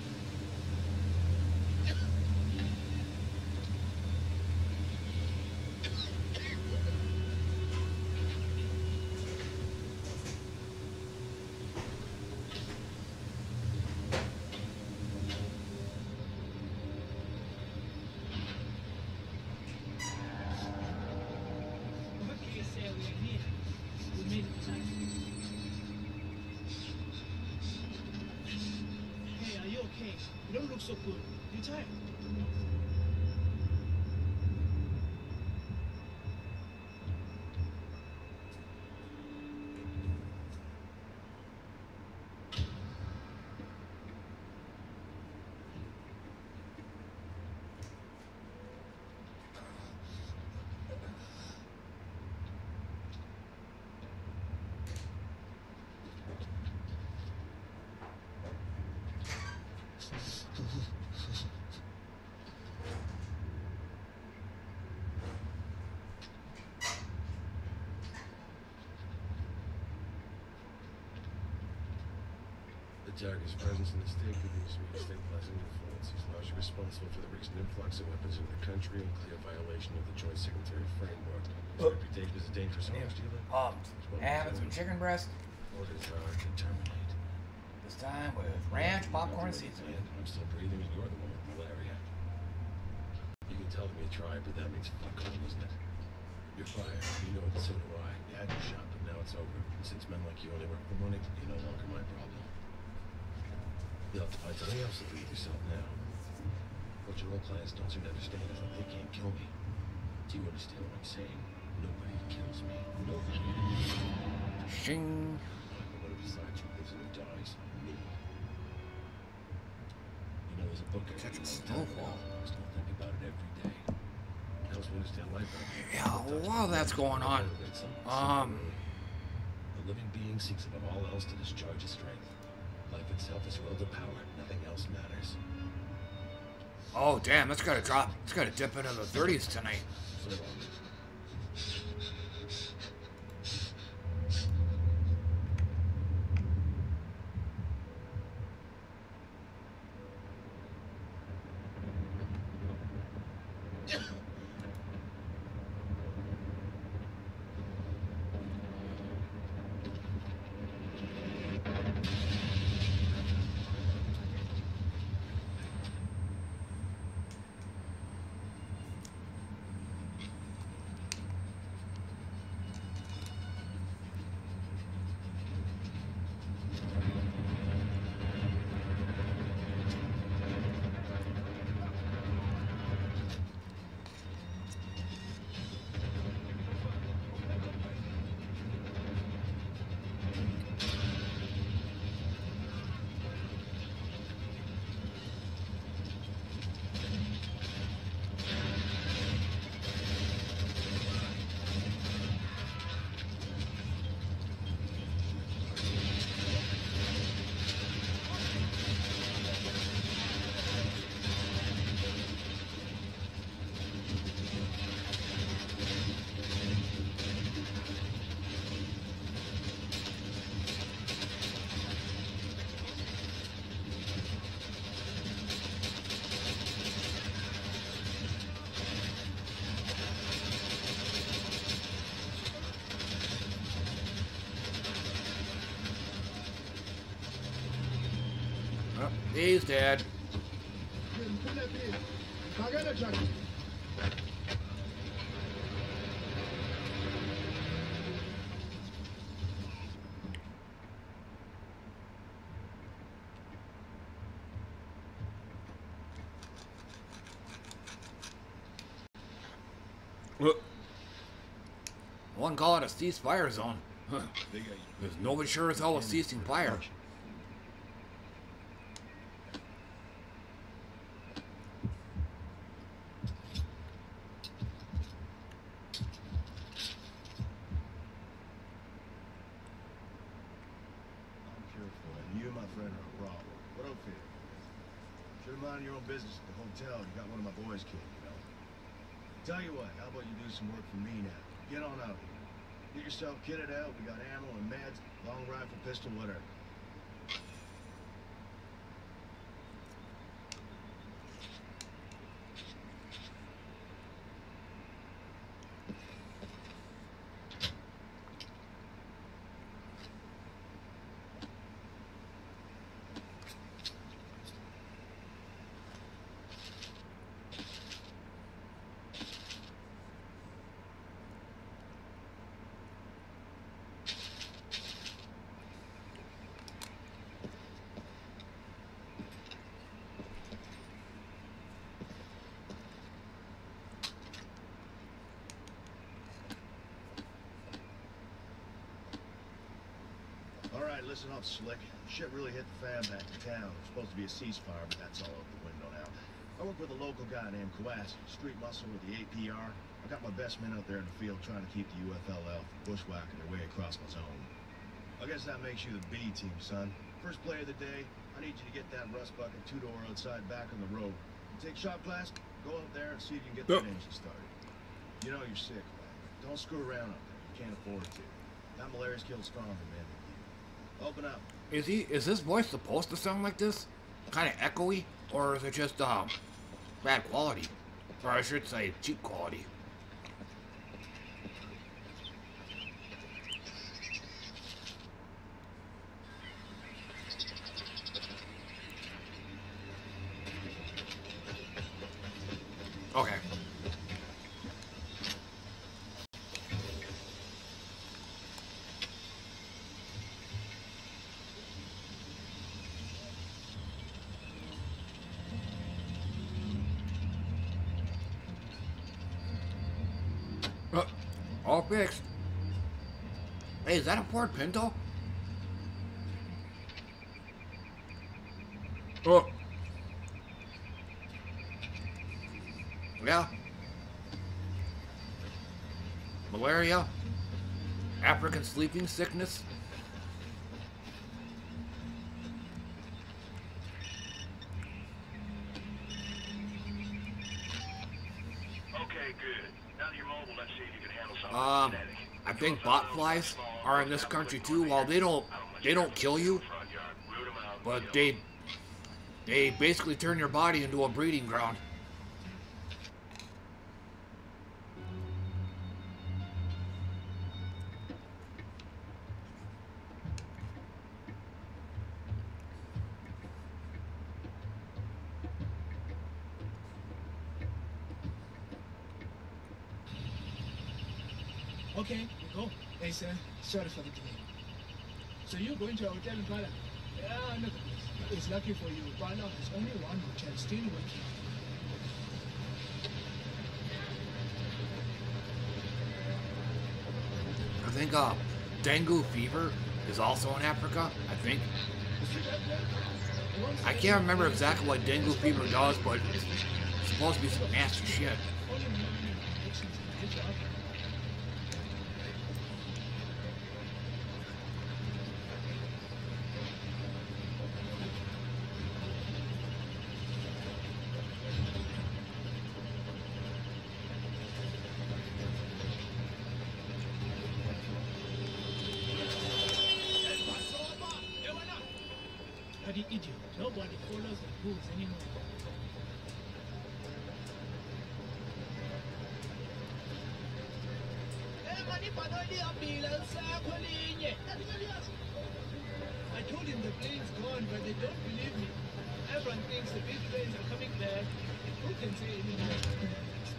Hey, are you okay? You don't look so good. You tired? The darkest presence in the state continues to be a stabilizing influence. He's largely responsible for the recent influx of weapons into the country and clear violation of the Joint Secretary Framework. His reputation as a dangerous arms dealer. Having some chicken breast. Orders are to terminate. This time with ranch popcorn seasoning. I'm still breathing and you're the one with malaria. You can tell me a tribe, but that means fuck all, isn't it? You're fired. You know it, so do I. You had your shot, but now it's over. And since men like you only work for money, you're no longer my problem. You'll have to find something else to do with yourself now. What your old clients don't seem to understand is that they can't kill me. Do you understand what I'm saying? Nobody kills me. Nobody. Shing. One besides you lives and dies. Me. You know, there's a book I Such a read snowball. I still think about it every day. How else we understand life. Yeah, while that's going on, A living being seeks above all else to discharge his strength. Life itself is will to power. Nothing else matters. Oh damn, that's gotta drop. It's gotta dip into the 30s tonight. He's dead. One call it a ceasefire zone. Huh. Because nobody sure as hell was ceasing fire. Tell you what, how about you do some work for me now? Get on out here. Get yourself kitted out. We got ammo and meds, long rifle, pistol, whatever. Listen up, Slick. Shit really hit the fan back in town. There's supposed to be a ceasefire, but that's all out the window now. I work with a local guy named Kowasi, street muscle with the APR. I got my best men out there in the field trying to keep the UFLL from bushwhacking their way across my zone. I guess that makes you the B team, son. First play of the day, I need you to get that rust bucket two-door outside back on the road. You take shot glass, go out there and see if you can get that engine started. You know you're sick, man. Don't screw around out there. You can't afford to. That malaria's killed stronger, man. Open up. Is this voice supposed to sound like this? Kind of echoey? Or is it just, bad quality? Or I should say, cheap quality. Okay. All fixed. Hey, is that a Ford Pinto? Oh. Yeah. malaria, African sleeping sickness. Okay, good. Now that you're mobile, let's see if you can handle something kinetic. I think botflies are in this country too. While they don't kill you, but they basically turn your body into a breeding ground. Okay, we go. Hey, sir. Sorry for the delay. So you're going to a hotel in Pala? Yeah, no. It's lucky for you. Pala has only one hotel still working. I think dengue fever is also in Africa. I think. I can't remember exactly what dengue fever does, but it's supposed to be some nasty shit. Bloody idiot. Nobody follows the rules anymore. I told him the plane's gone, but they don't believe me. Everyone thinks the big planes are coming back. Who can say anymore?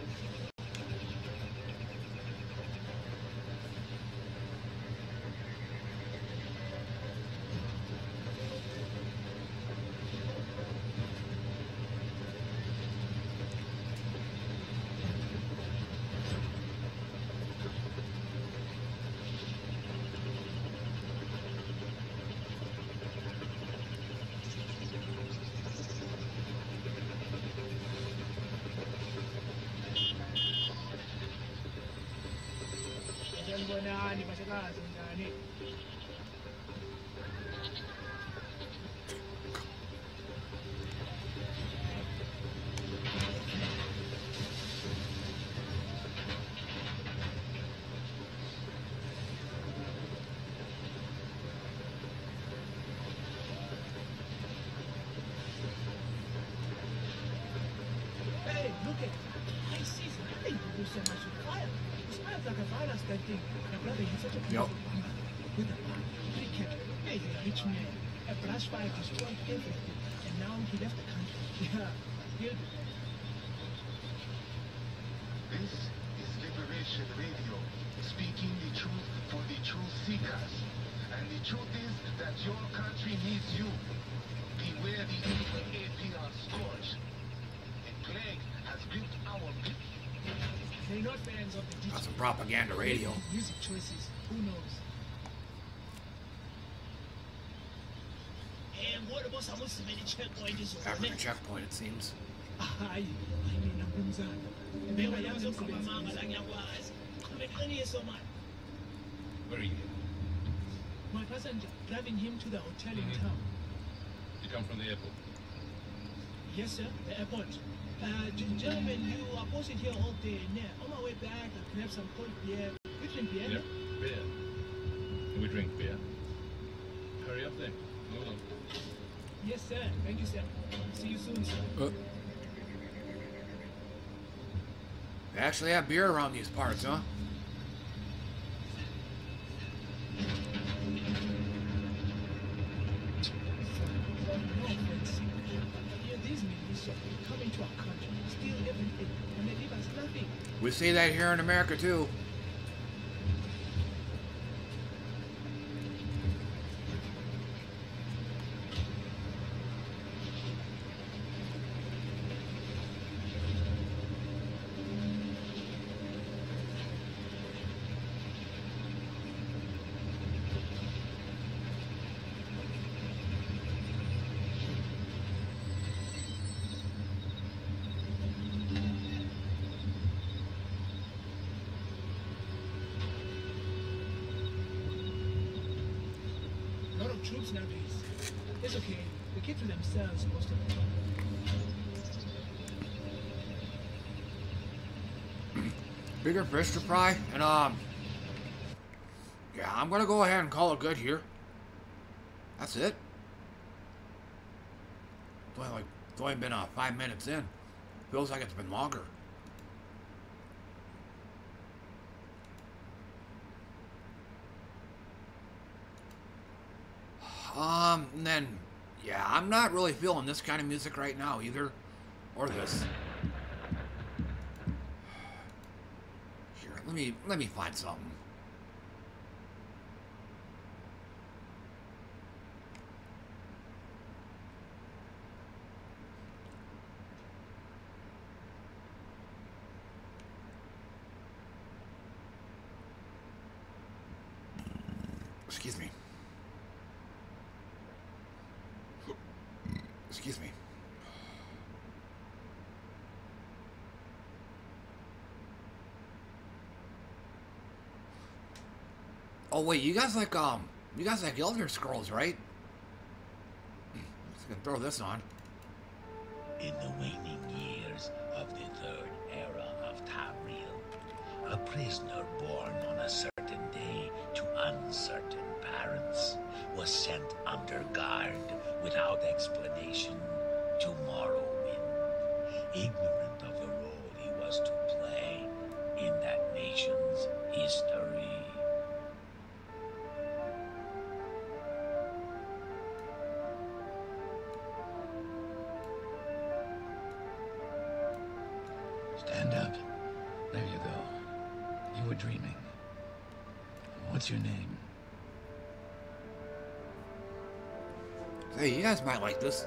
Sanibonani bashakazi njani? Hey, look at I see something. There's so much fire. It smells like a virus, that thing. My brother, he's such a Yep. with a cricket. Hey, he's a rich man. A brush fire destroyed everything. And now he left the country. Yeah. Good. This is Liberation Radio, speaking the truth for the truth seekers. And the truth is that your country needs you. Beware the evil APR scourge. The plague has gripped our people. They're not fans of the digital. That's some propaganda radio. Music choices. Who knows? And what about some checkpoint is African checkpoint, it seems. Hayi, mina mnumzana. Beka yazi ukhulumanga la ngiyakwazi. Qhameqiniye somali. Where are you? My passenger driving him to the hotel in town. You come from the airport? Yes, sir. The airport. Gentlemen, you are posted here all day. Now, on my way back, I can have some cold beer. We drink beer? Yeah, beer. We drink beer. Hurry up then. Hold on. Yes, sir. Thank you, sir. See you soon, sir. They actually have beer around these parts, huh? These militia come into our country, steal everything, and they leave us nothing. We see that here in America too. snappies. It's okay. They keep to themselves most of the time. Bigger fish to fry, and yeah, I'm gonna go ahead and call it good here. That's it. It's only been 5 minutes in. Feels like it's been longer. And then, yeah, I'm not really feeling this kind of music right now either, or this. Here, let me find something. Excuse me. Excuse me. Oh wait, you guys like Elder Scrolls, right? Just gonna throw this on. In the waning years of the third era of Tamriel, a prisoner born on a certain day to uncertain parents was sent under guard without explanation to Morrowind, ignorant of the role he was to play in that nation's history. Stand up. There you go. You were dreaming. What's your name? Hey, you guys might like this.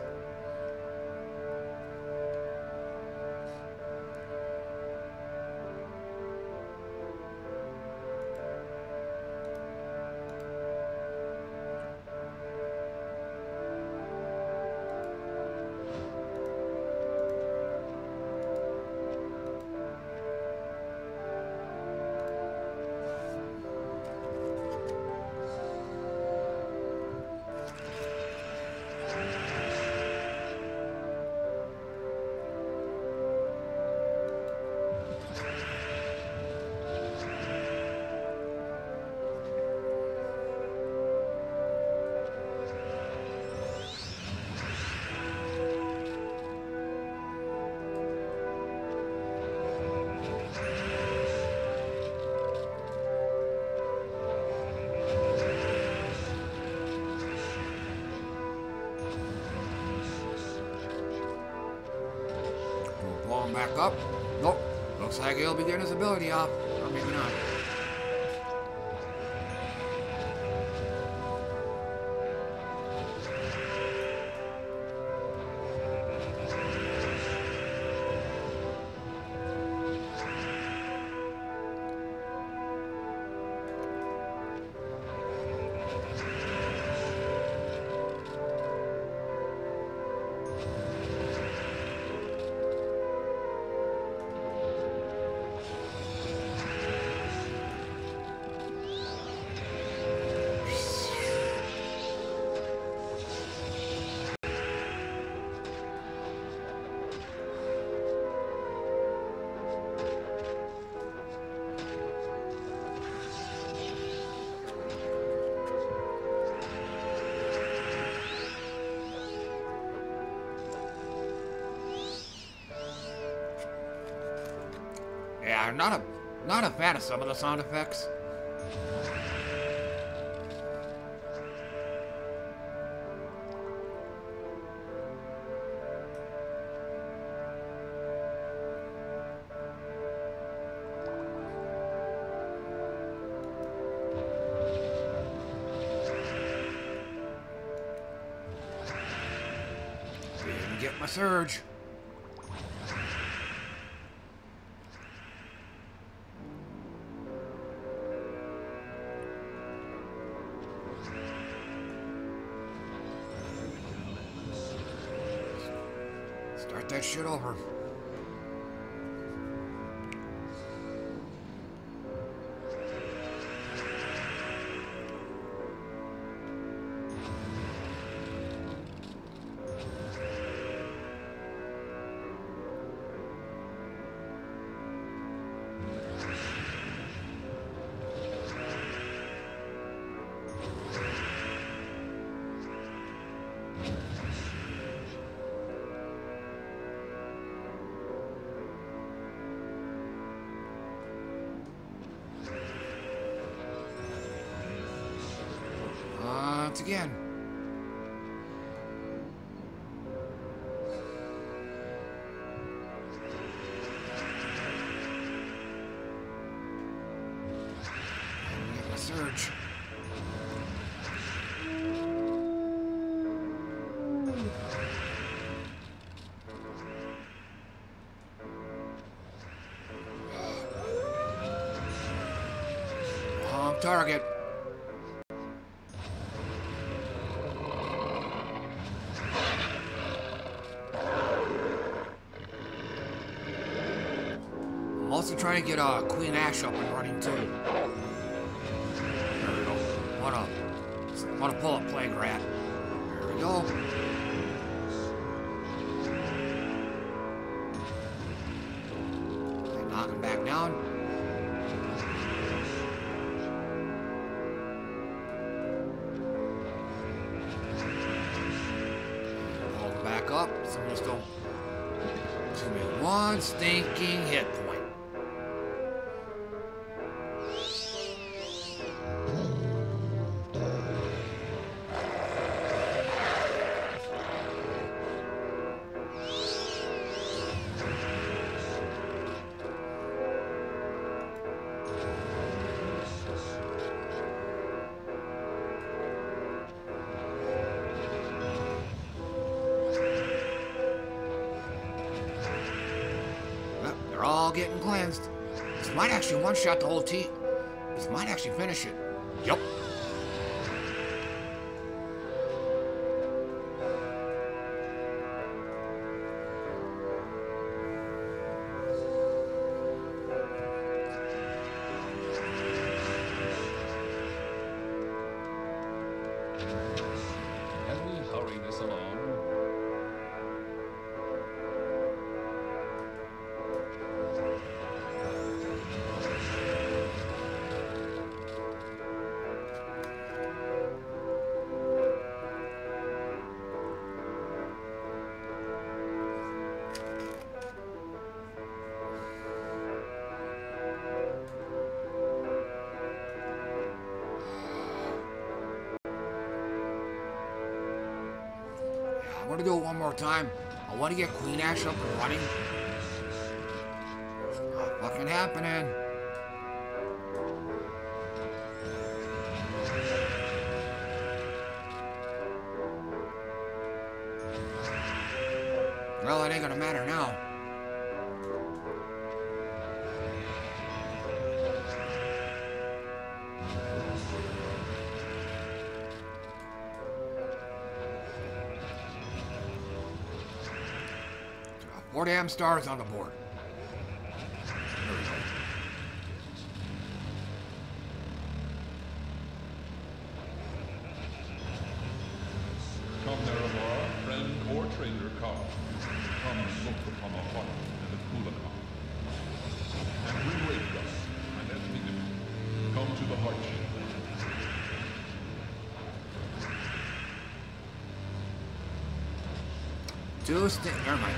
Back up. Nope. Looks like he'll be getting his ability off. Or maybe not. Yeah, not a fan of some of the sound effects. Didn't get my surge. Start that shit over. again. Get my surge. Target. I'm also trying to get Queen Ash up and running too. There we go. Want to pull a Plague Rat. There we go. Okay, knock him back down. Up, so I'm just don't give me one stinking hit point. Getting cleansed. This might actually one-shot the whole team. This might actually finish it. Yep. As we hurry this along, I'm gonna do it one more time. I want to get Queen Ash up and running. It's not fucking happening. Well, it ain't gonna matter now. Four damn stars on the board. There we go. come Nerevar, friend or traitor come. Come look upon a heart and a Kulakar. And bring Rhaegar and Antigone. Come to the heart chamber. Never mind.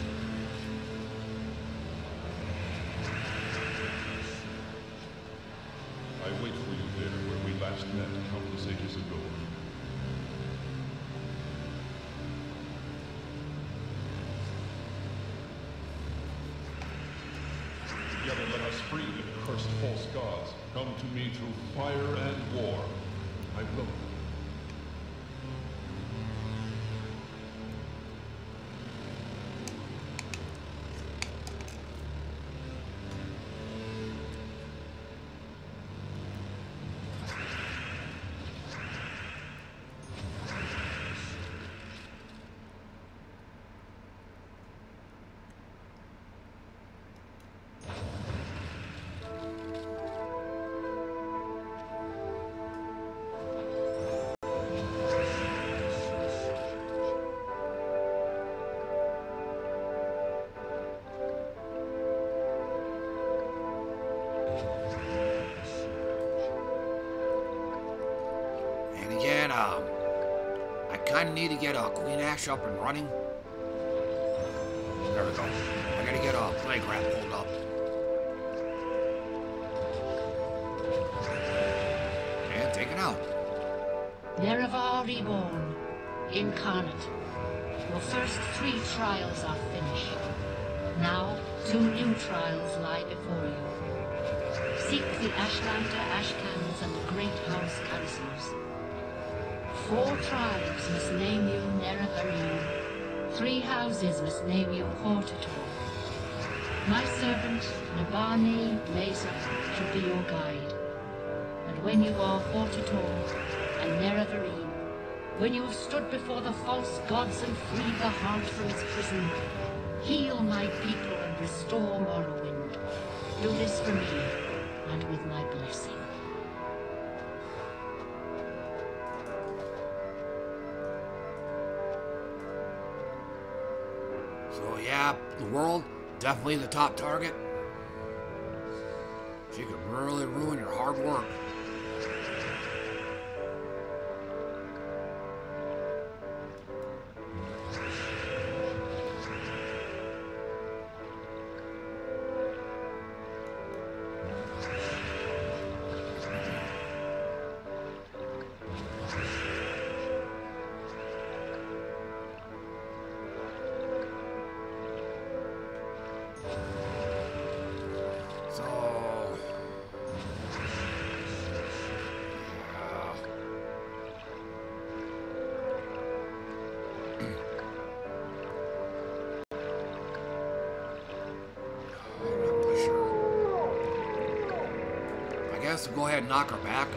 I wait for you there where we last met countless ages ago. Together let us free the cursed false gods. Come to me through fire and war. I will. I kind of need to get Queen Ash up and running. There we go. I gotta get a Plague Rat pulled up. And taken out. Nerevar reborn, incarnate. Your first 3 trials are finished. Now, 2 new trials lie before you. Seek the Ashlander, Ashcans, and the Great House Councillors. 4 tribes must name you Nerevarine. 3 houses must name you Hortator. My servant, Nabani Mesa, should be your guide. And when you are Hortator and Nerevarine, when you have stood before the false gods and freed the heart from its prison, heal my people and restore Morrowind. Do this for me, and with my blessing. So yeah, the world, definitely the top target. She could really ruin your hard work. So go ahead and knock her back.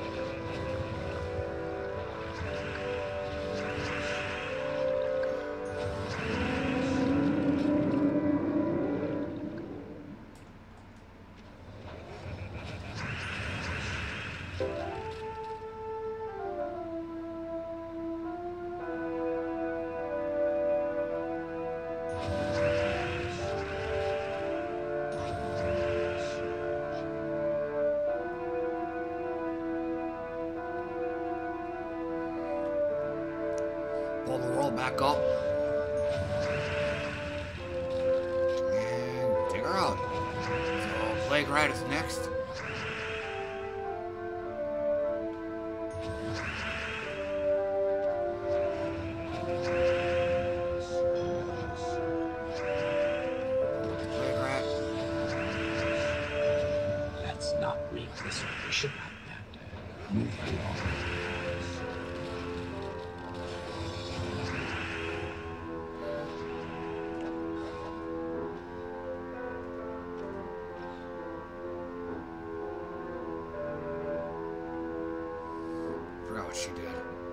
Pull the world back up. And take her out. So Plague Rat is next. Plague Rat. Let's not make this mission like that. Move along. She did.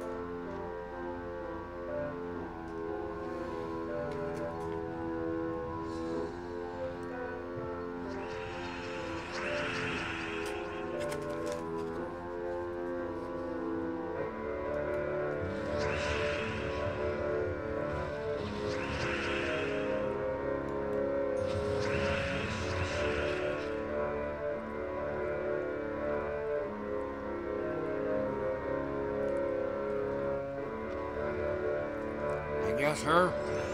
Guess her.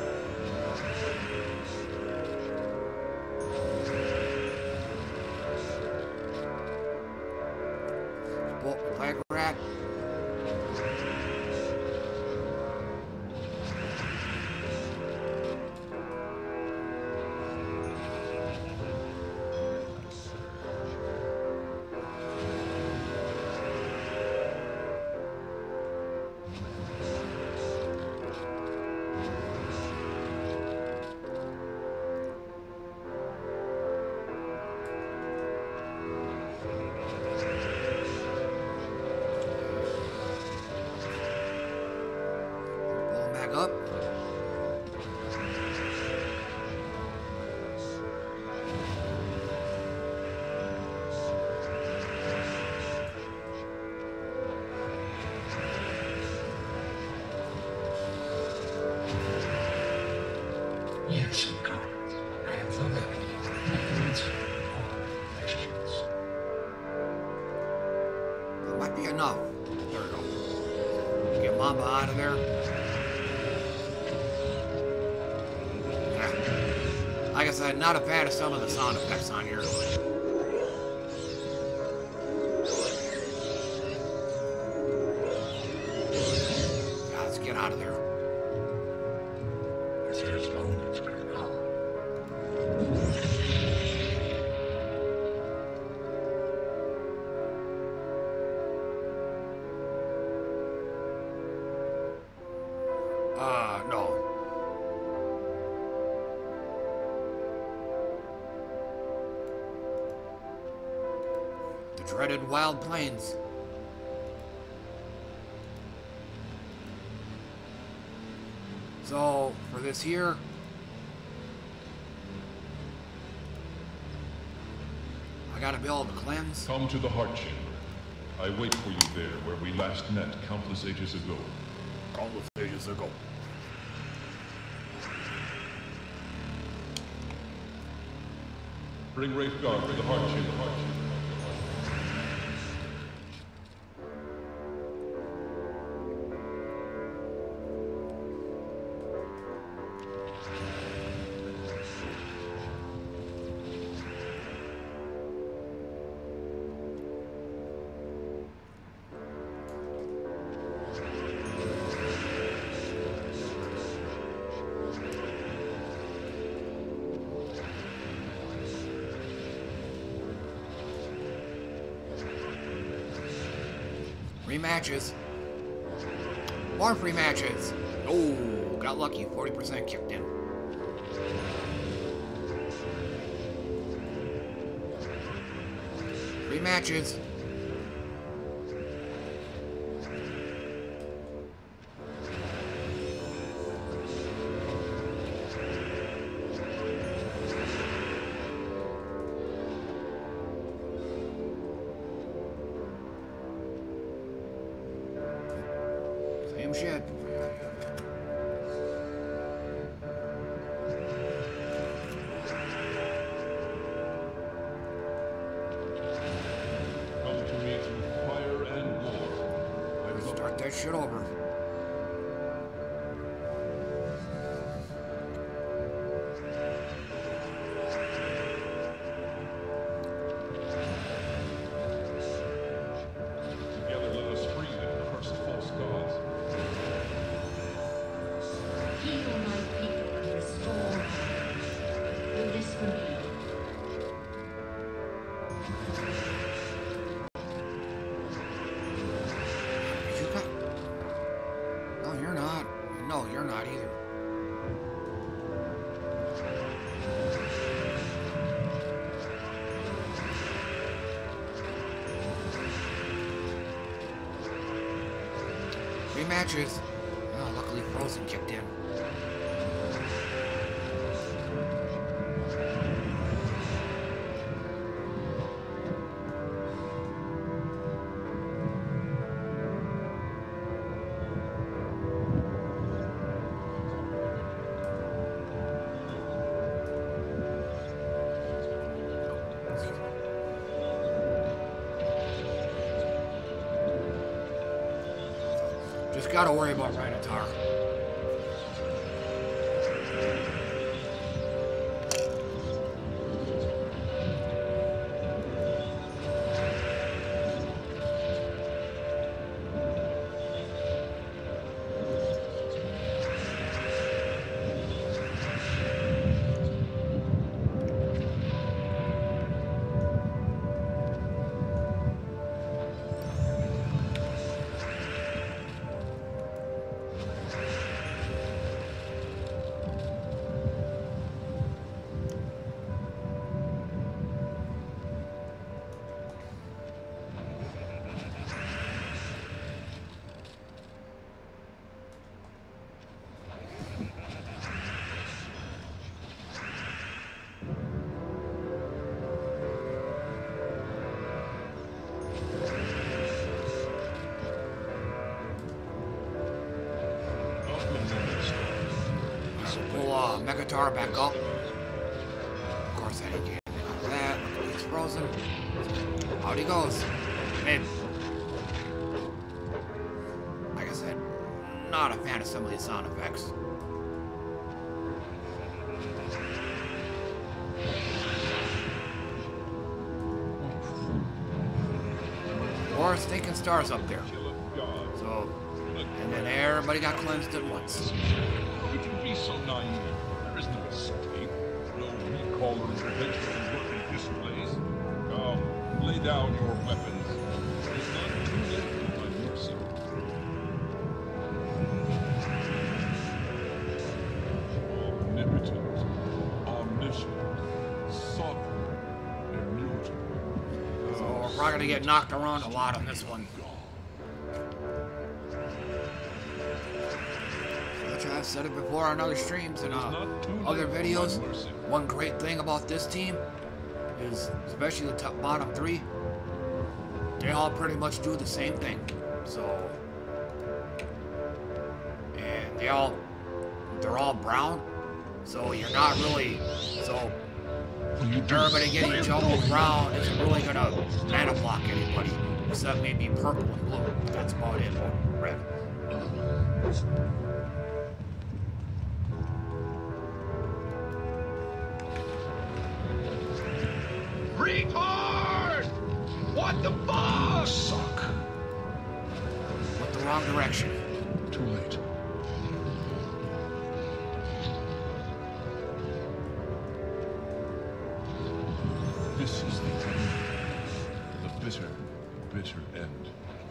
Plague Rat. Up. Yes, God. I have fulfilled my needs all questions. That might be enough. There we go. Get Mamba out of there. Like I said, not a fan of some of the sound effects on here. out of there. It's his moments, Colonel. No. The dreaded Wild Plains. So, for this here, I gotta be able to cleanse. Come to the Heart Chamber. I wait for you there where we last met countless ages ago. Countless ages ago. Bring Wraithguard to the Heart Chamber. Rematches. More free matches. Oh, got lucky. 40% kicked in. Rematches. Same shit. Come to me through fire and war. Start that shit over. Together let us free and curse false gods. Heal my people and restore them. Do this for me. You got... No, you're not. No, you're not either. Rematches. Oh, luckily Frozen kicked in. Just gotta worry about Rhinotaur. Megatar back up. Of course, I didn't get anything out of that. He's frozen. Out he goes. Mid. Like I said, not a fan of some of these sound effects. Or Stinking Stars up there. So, And then everybody got cleansed at once. Would you be so naive? There is no escape. No recall or intervention can work in this place. Come, lay down your weapons. It's not too late to find mercy. Omnipotent, omniscient, sovereign, immutable. So we're probably gonna get knocked around a lot on this one. Which I've said it before on other streams and other videos. One great thing about this team is, especially the top bottom three, they all pretty much do the same thing. So, and they're all brown. So you're not really, so everybody getting jumbled brown isn't really gonna mana block anybody, except maybe purple and blue. That's about it. Red. Retard! What the fuck? Suck. Went the wrong direction. Too late. This is the end. The bitter, bitter end.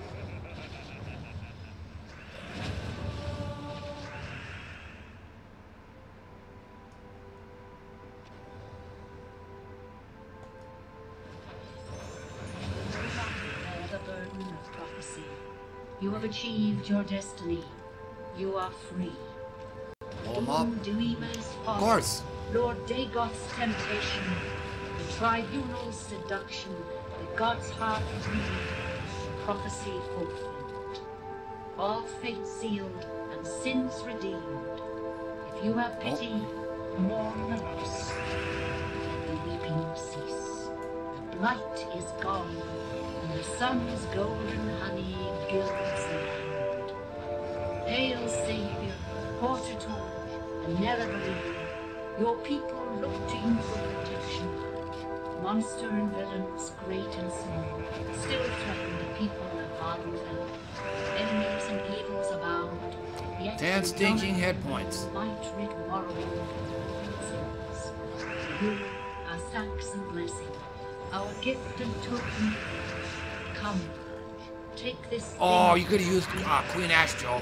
The burden of prophecy. You have achieved your destiny. You are free. Pull him up. Duima's father, Of course. Lord Dagoth's temptation, the tribunal's seduction, the god's heart greed, prophecy fulfilled. All fate sealed and sins redeemed. If you have pity, mourn the loss. Let the weeping cease. The blight is gone, and the sun's golden honey gilds the land. Hail, Savior, Portator, and Nerevarine. Your people look to you for protection. Monster and villains, great and small, still threaten the people of Ardenfell. Enemies and evils abound. Yet 10 stinking hit points. might rid Morrowind of sins. You are thanks and blessing, our gift and token. Come, take this. Oh, thing. you could have used Queen Astro.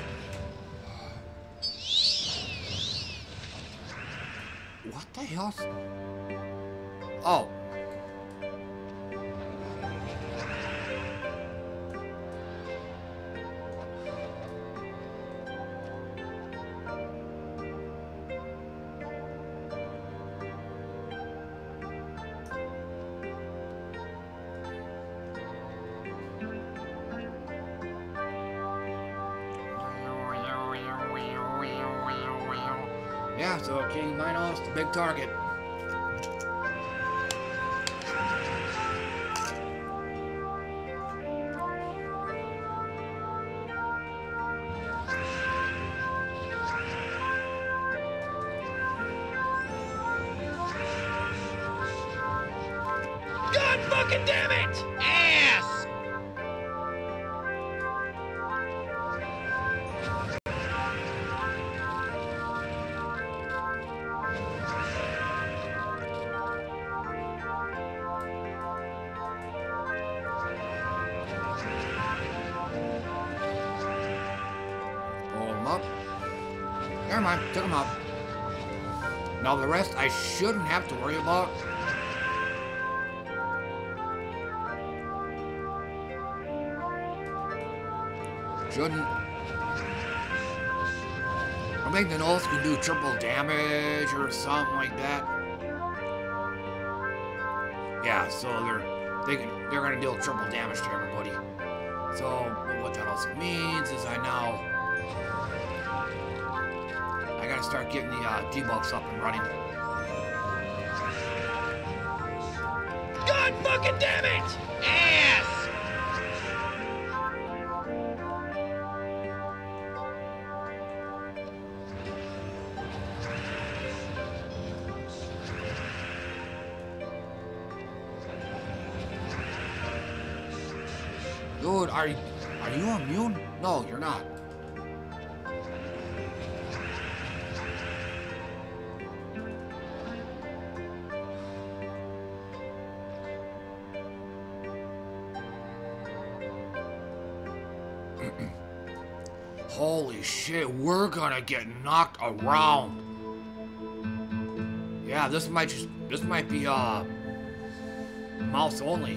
What the hell? Oh. Yeah, so King Minos, the big target. God fucking damn it! Ass! Pull him up. Never mind, took him out. Now the rest I shouldn't have to worry about. Shouldn't. I think the Gnolls can do triple damage or something like that. Yeah, so they're gonna deal triple damage to everybody. So what that also means is I gotta start getting the debuffs up and running. God fucking damn it! Ass! Dude, are you immune? No, you're not. Holy shit, we're gonna get knocked around. Yeah, this might be mouse only.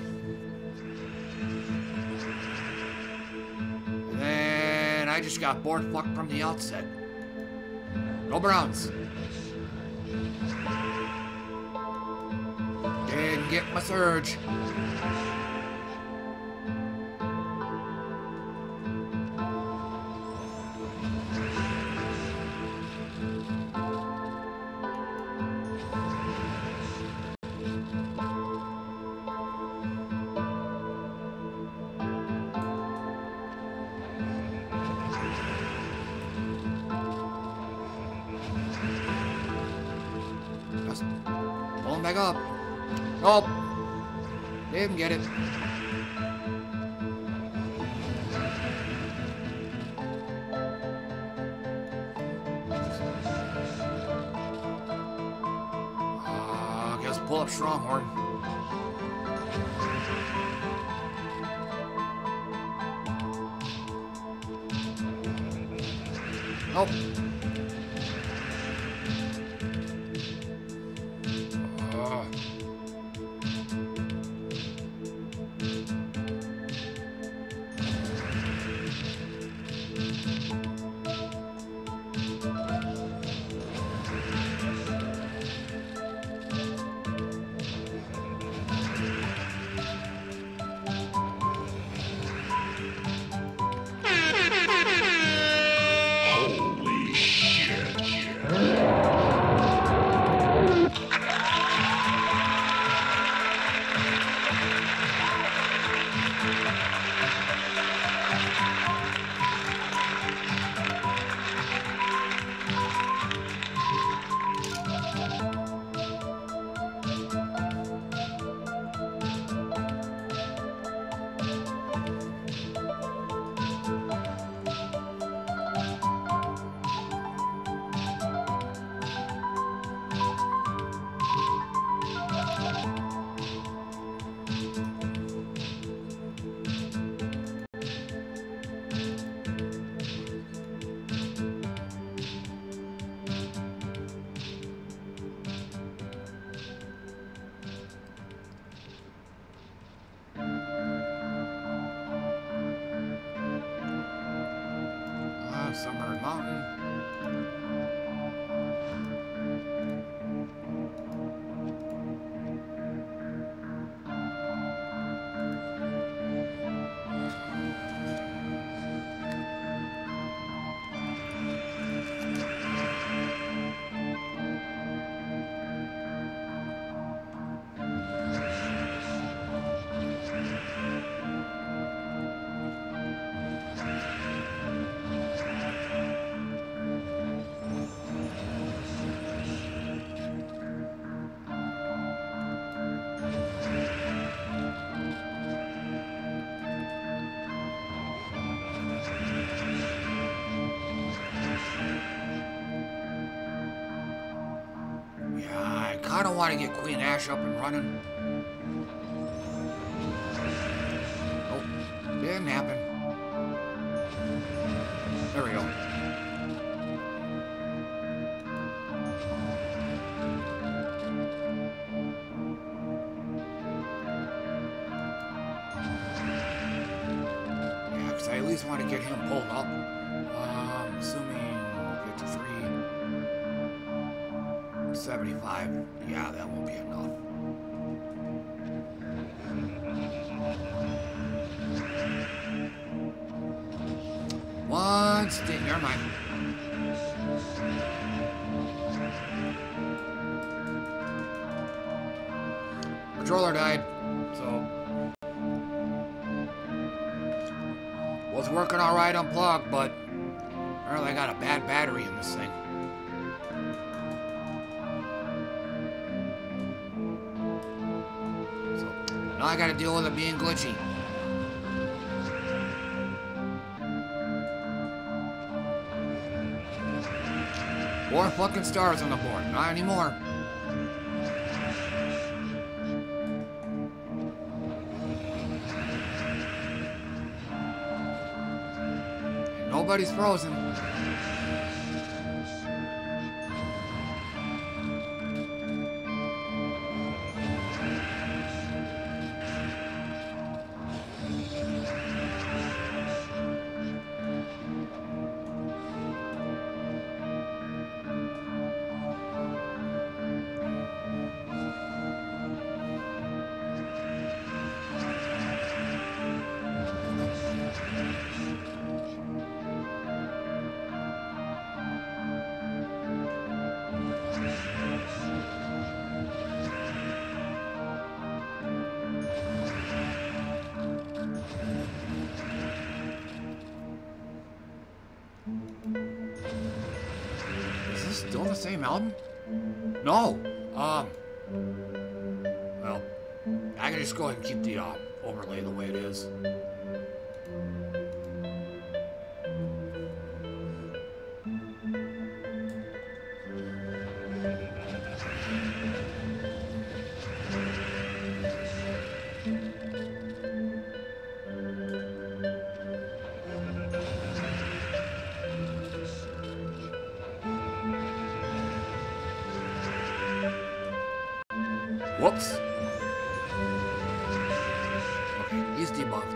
And then I just got bored fucked from the outset. Go Browns. Didn't get my surge. Pull him back up. Nope. Didn't get it. Guess pull up Stronghorn. Nope. Holy shit. Summer Mountain. I don't want to get Queen Ash up and running. Oh, didn't happen. There we go. Yeah, because I at least want to get him pulled up. Assuming 53. 75. Yeah, that won't be enough. One stick. Never mind. Controller died, so was working all right unplugged, but apparently I got a bad battery in this thing. Now I gotta deal with it being glitchy. More fucking stars on the board. Not anymore. everybody's frozen. Is this still the same album? No. Well, I can just go ahead and keep the overlay the way it is. Whoops. Okay, he's debuffed.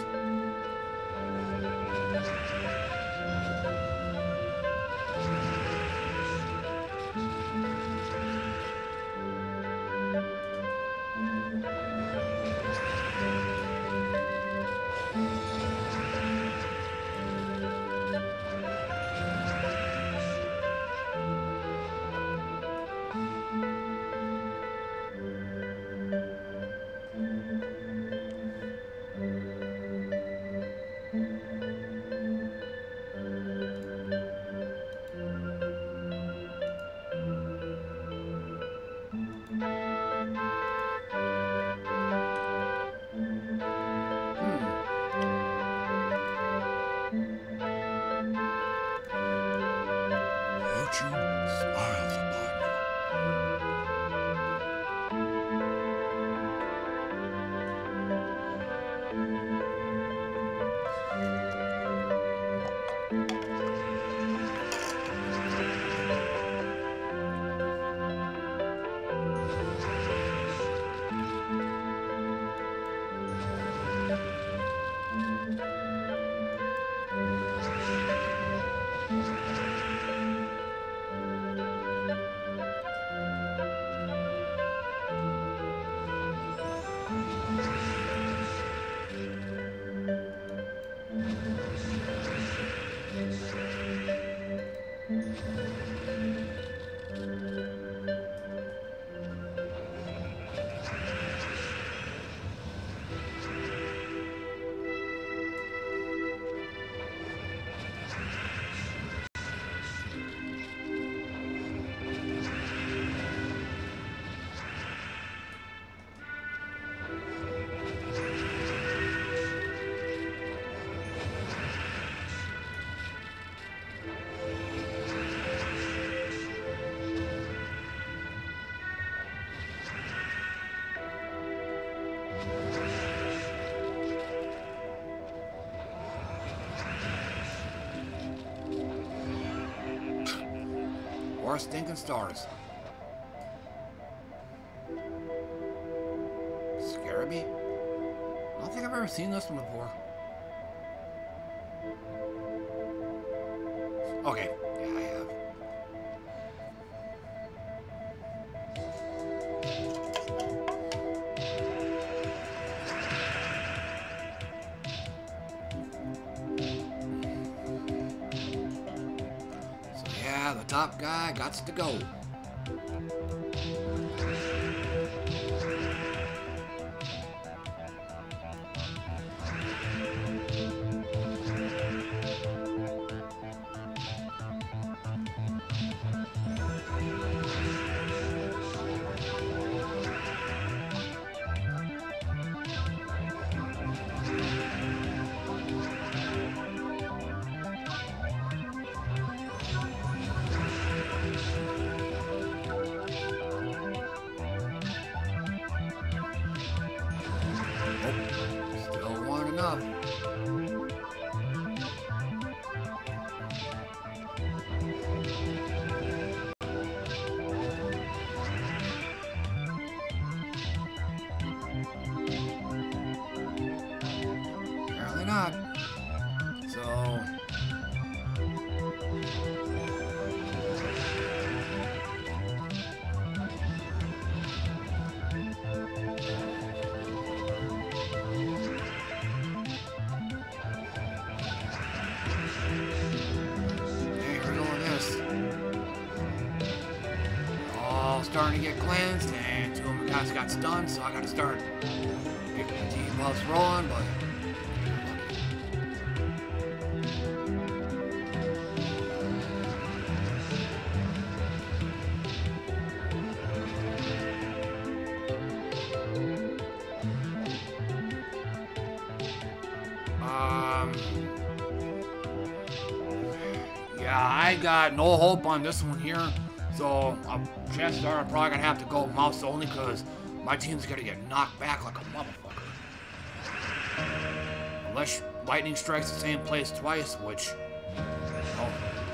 Or stinking stars. Scarabee? I don't think I've ever seen this one before. Okay, yeah, I have. So yeah, the top guy gots to go. starting to get cleansed, and 2 of my guys got stunned, so I gotta start getting the debuffs rolling, but... Yeah, I got no hope on this one here, so chances are I'm probably gonna have to go mouse only because my team's gonna get knocked back like a motherfucker. Unless lightning strikes the same place twice, which, oh.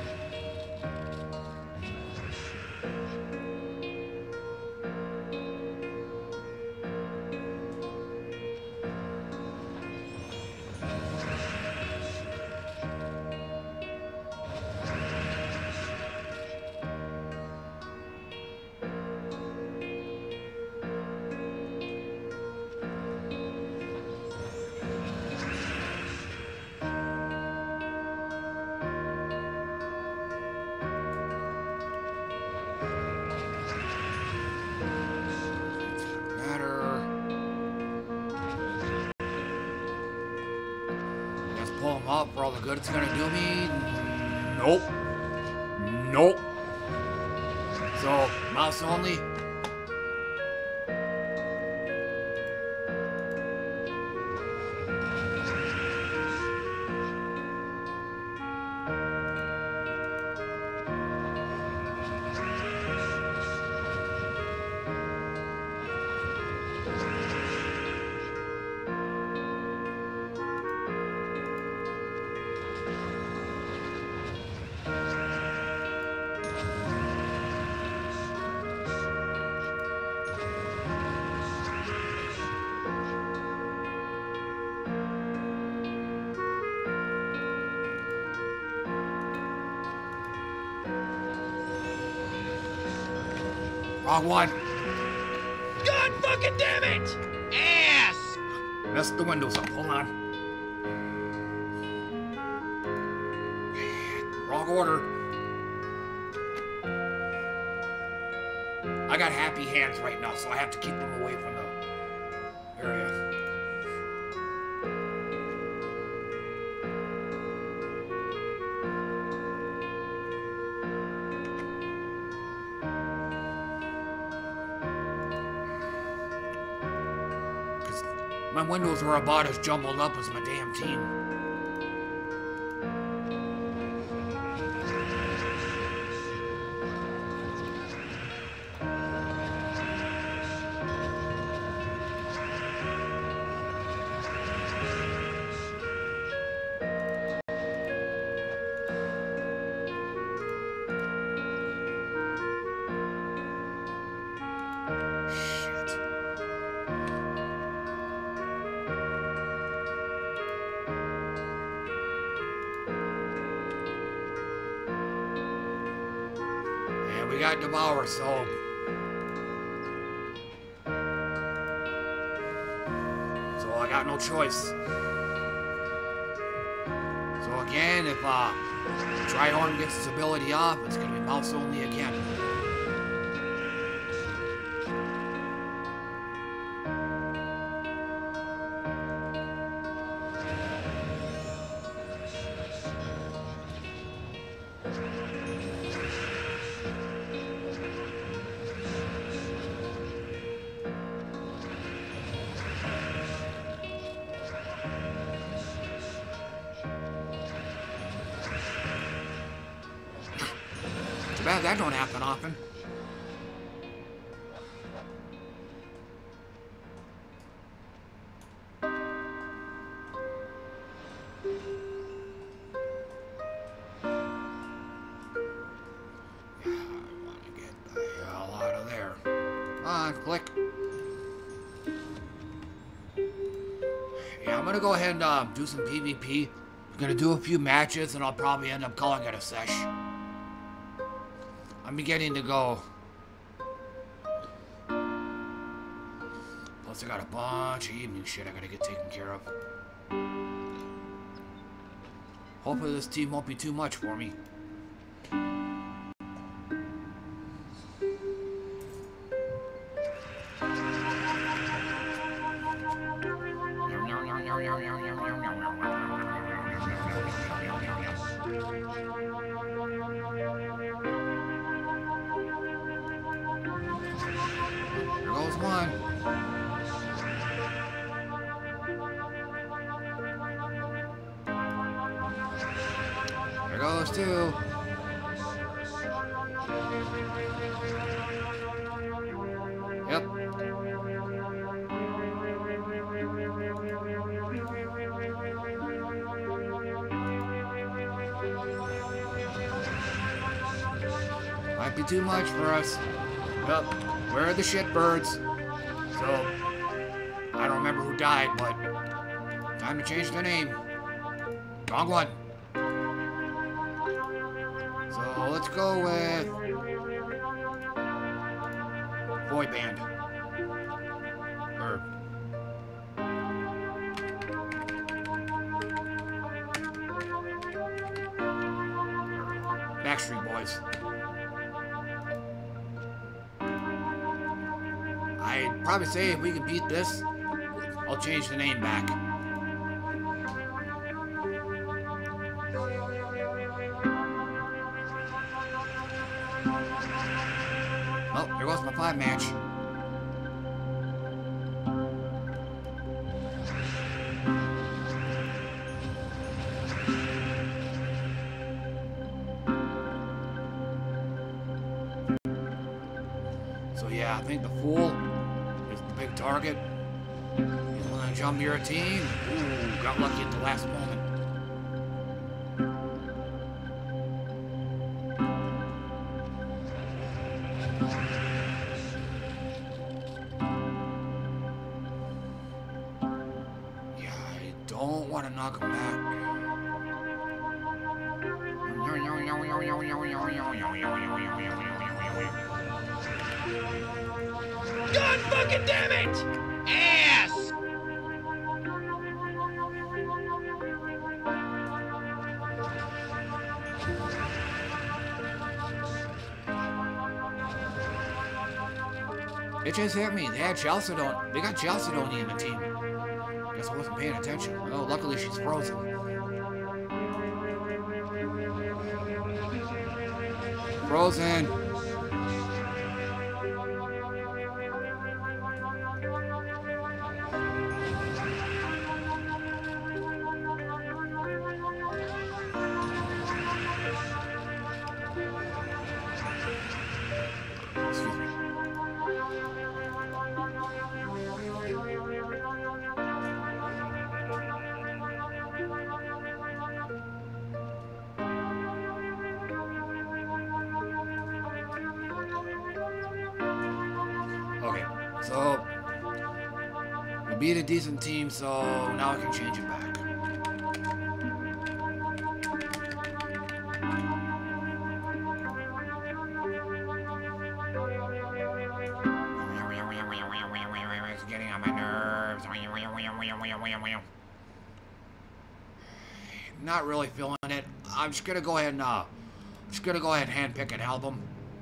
Pull him up for all the good it's gonna do me. Nope. Nope. So, mouse only. Wrong one. God fucking damn it! Ass! Messed the windows up. Hold on. Wrong order. I got happy hands right now, so I have to keep them away from the area. My windows were about as jumbled up as my damn team. We got Devour, so I got no choice. So again, if Trihorn gets his ability off, it's gonna be mouse only again. Too bad that don't happen often. Click. Yeah, I'm gonna go ahead and do some PvP. I'm gonna do a few matches and I'll probably end up calling it a sesh. I'm beginning to go. Plus I got a bunch of evening shit I gotta get taken care of. Hopefully this team won't be too much for me. goes one. There goes two. Yep. Might be too much for us. Yep. Where are the shitbirds? So, I don't remember who died, but time to change the name. Wrong one. So let's go with boy band. Or Backstreet Boys. I'd probably say if we can beat this, I'll change the name back. Oh, there goes my 5-match. So yeah, I think the Fool is the big target. He's gonna jump your team. Ooh, got lucky at the last moment. Knock him back. God fucking damn it! Ass! It just hit me. They had Chalcedon. They got Chalcedony in the team. Guess I wasn't paying attention. Oh, luckily she's frozen. Frozen. Excuse me. Okay, so we beat a decent team, so now I can change it back. It's getting on my nerves. Not really feeling it. I'm just gonna go ahead and handpick an album.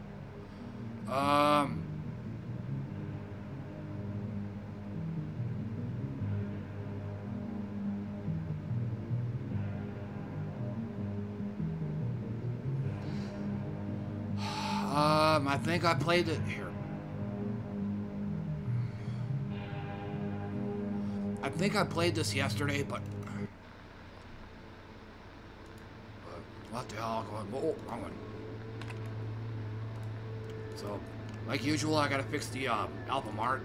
I think I played it here. I think I played this yesterday, but what the hell? Oh, wrong one. So, like usual, I gotta fix the album art.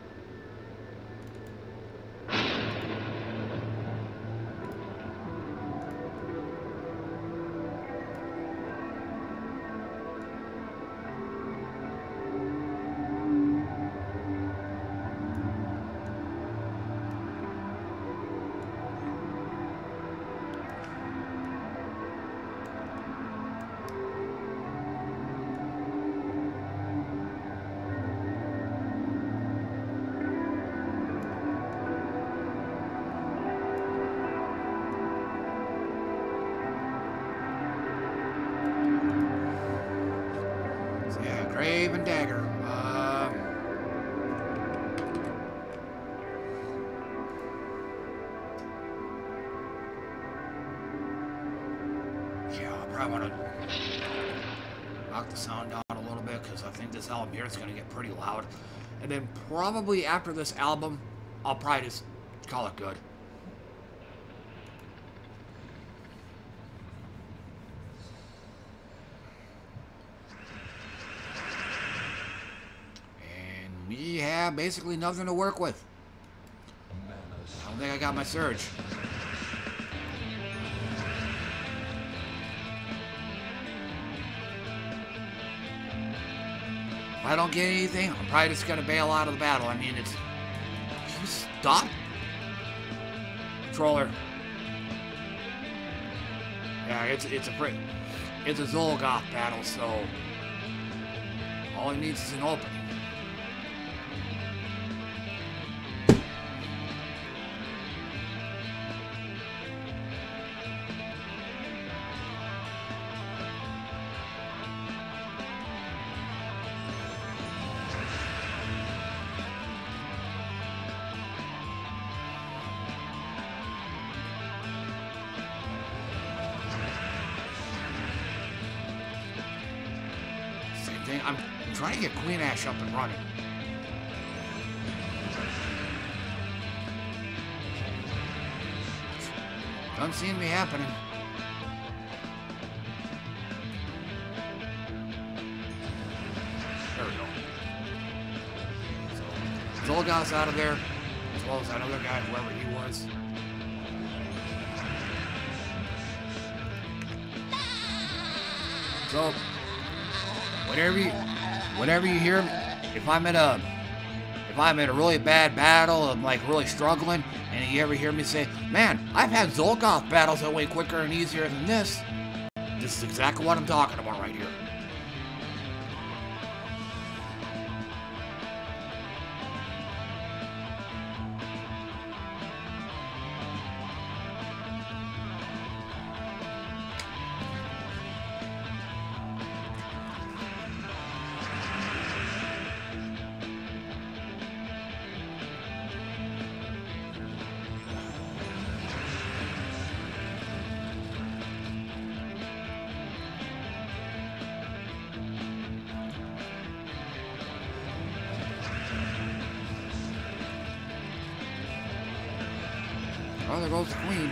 Raven Dagger. Yeah, I probably want to knock the sound down a little bit because I think this album here is going to get pretty loud. And then probably after this album, I'll probably just call it good. And we have basically nothing to work with. I don't think I got my surge. If I don't get anything, I'm probably just gonna bail out of the battle. I mean, it's... Can you stop? Controller. Yeah, it's a Zolgoth battle, so... All he needs is an opening. I'm trying to get Queen Ash up and running. Doesn't seem to be happening. There we go. So, Zolgoth's out of there, as well as that other guy, whoever he was. So, whenever you hear me, if I'm in a really bad battle, I'm like really struggling, and you ever hear me say, man, I've had Zolgoth battles that way quicker and easier than this is exactly what I'm talking about right here. Oh, there goes the Queen.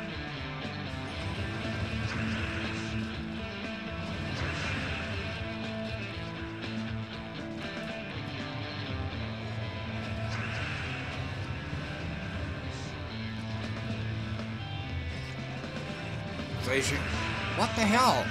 What the hell?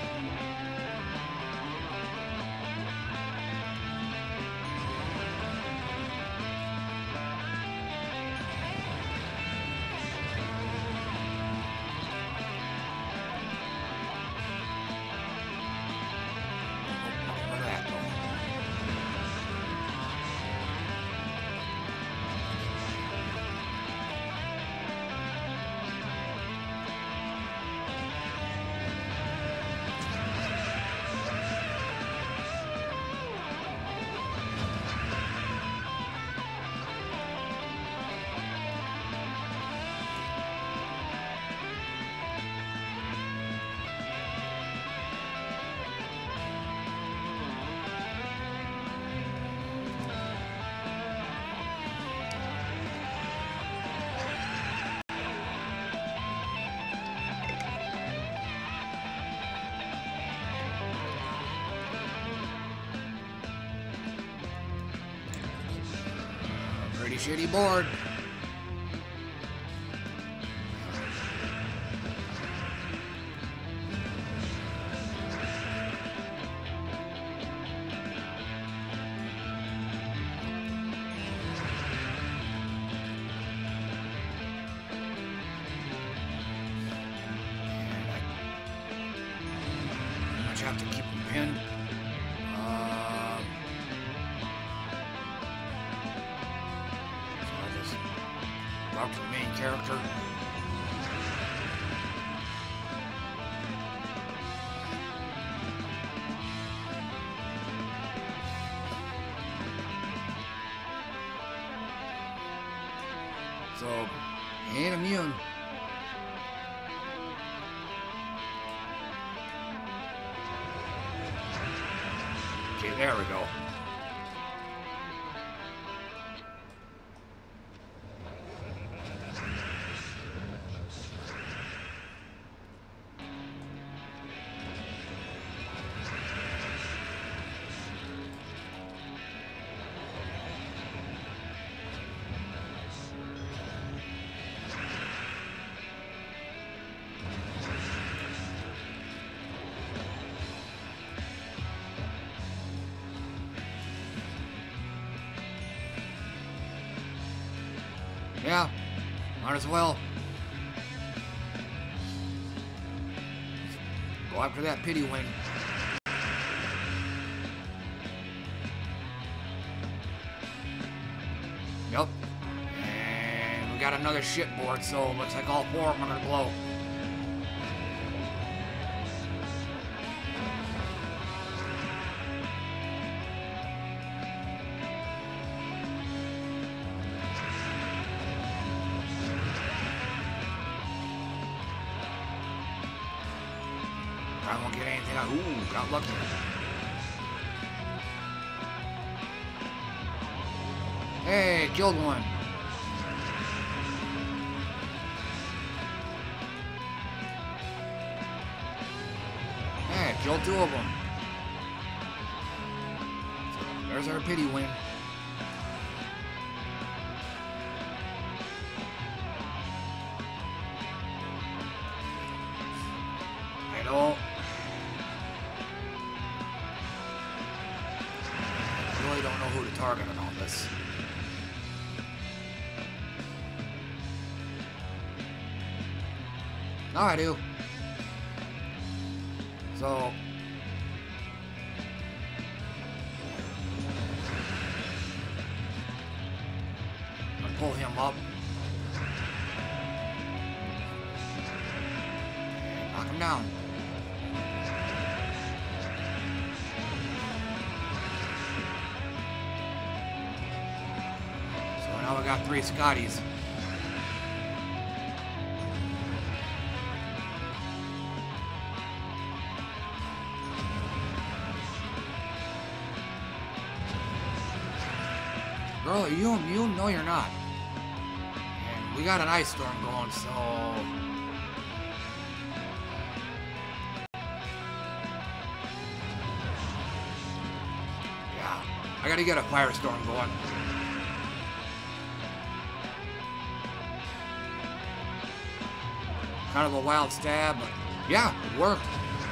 Shitty board. I have to keep them pinned. Up to the main character. So, he ain't immune. Okay, there we go. Yeah, might as well. Go after that pity win. Yep. And we got another shipboard, so looks like all four of them are gonna blow. I won't get anything out. Ooh, got lucky. Hey, killed one. Hey, killed two of them. So there's our pity win. I don't. I really don't know who to target on all this. No, I do. So I'll pull him up. And knock him down. So now we got 3 Scotties. Girl, you know you're not. And we got an ice storm going, so yeah, I gotta get a firestorm going. Kind of a wild stab, but yeah, it worked.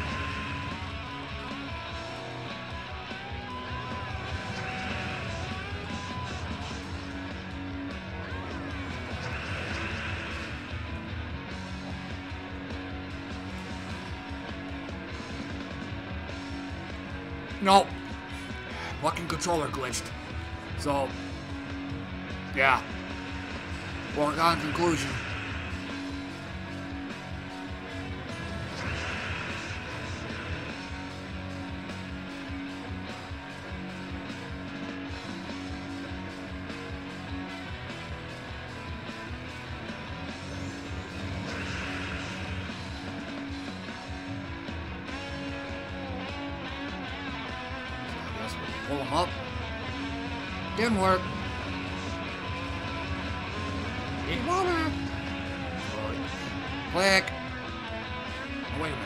Nope. Fucking controller glitched. So, yeah. Foregone conclusion. Pull him up. Didn't work. Game over. Click. Oh, wait a minute.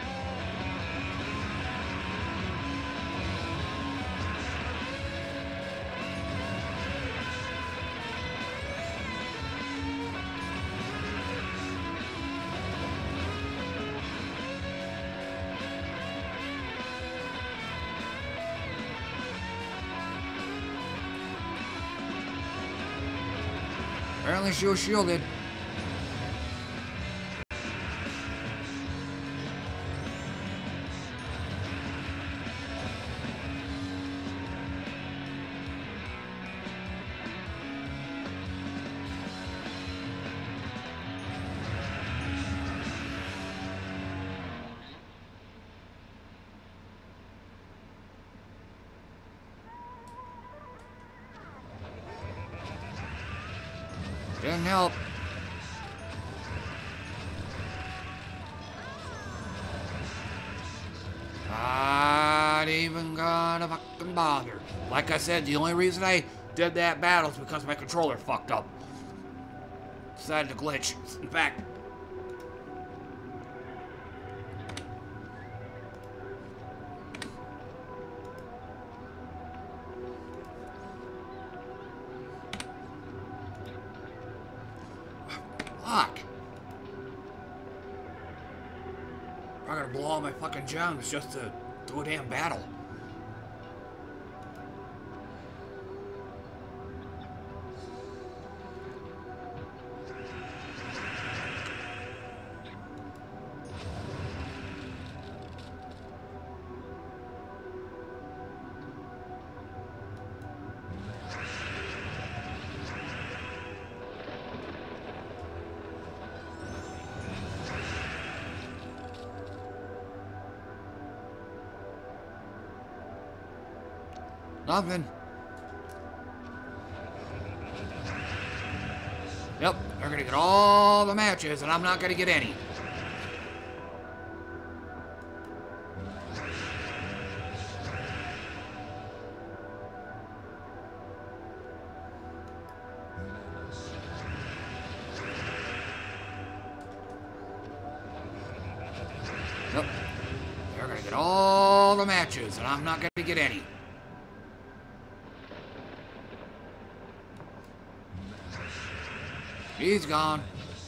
Apparently she was shielded. Didn't help. Not even gonna fucking bother. Like I said, the only reason I did that battle is because my controller fucked up. Decided to glitch. In fact, fuck. I'm gonna blow all my fucking gems just to do a damn battle. Nothing. Yep, they're gonna get all the matches, and I'm not gonna get any. Yep, they're gonna get all the matches, and I'm not gonna get any. He's gone.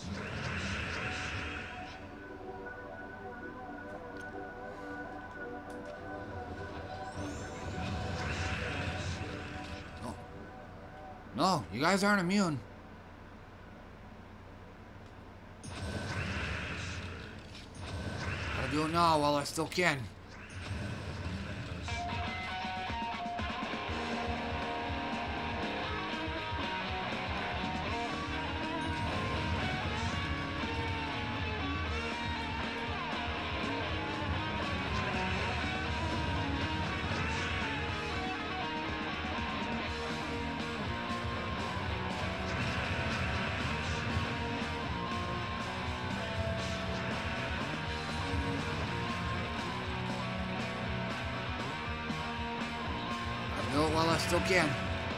Oh. No, you guys aren't immune. Gotta do it now while I still can. Do it while I still can.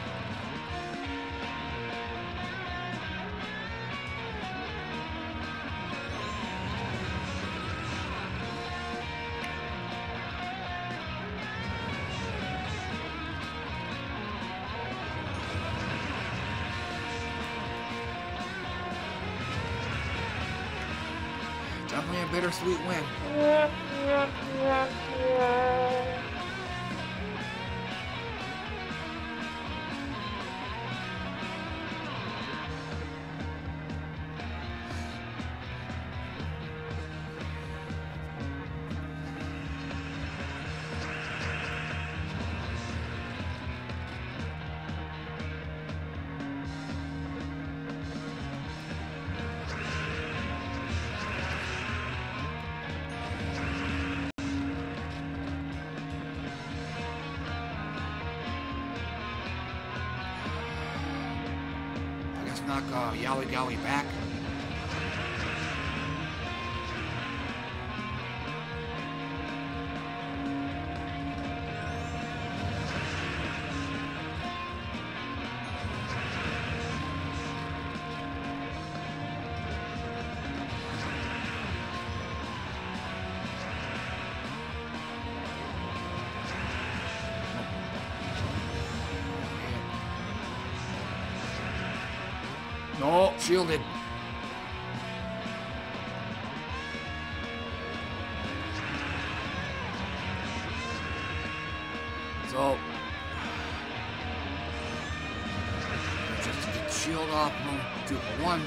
Definitely a bittersweet win. Knock Yowie Gowie back. No, shielded. So, just to get the shield off, 2 for 1.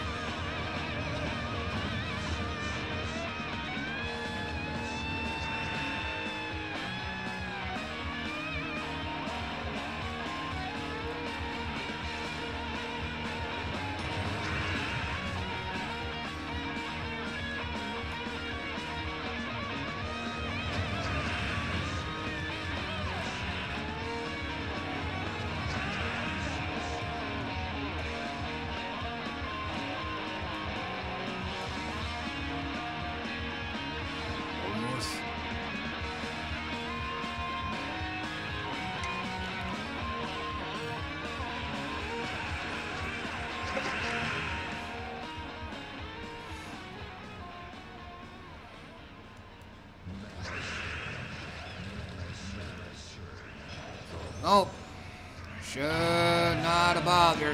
Oh, should not have bothered.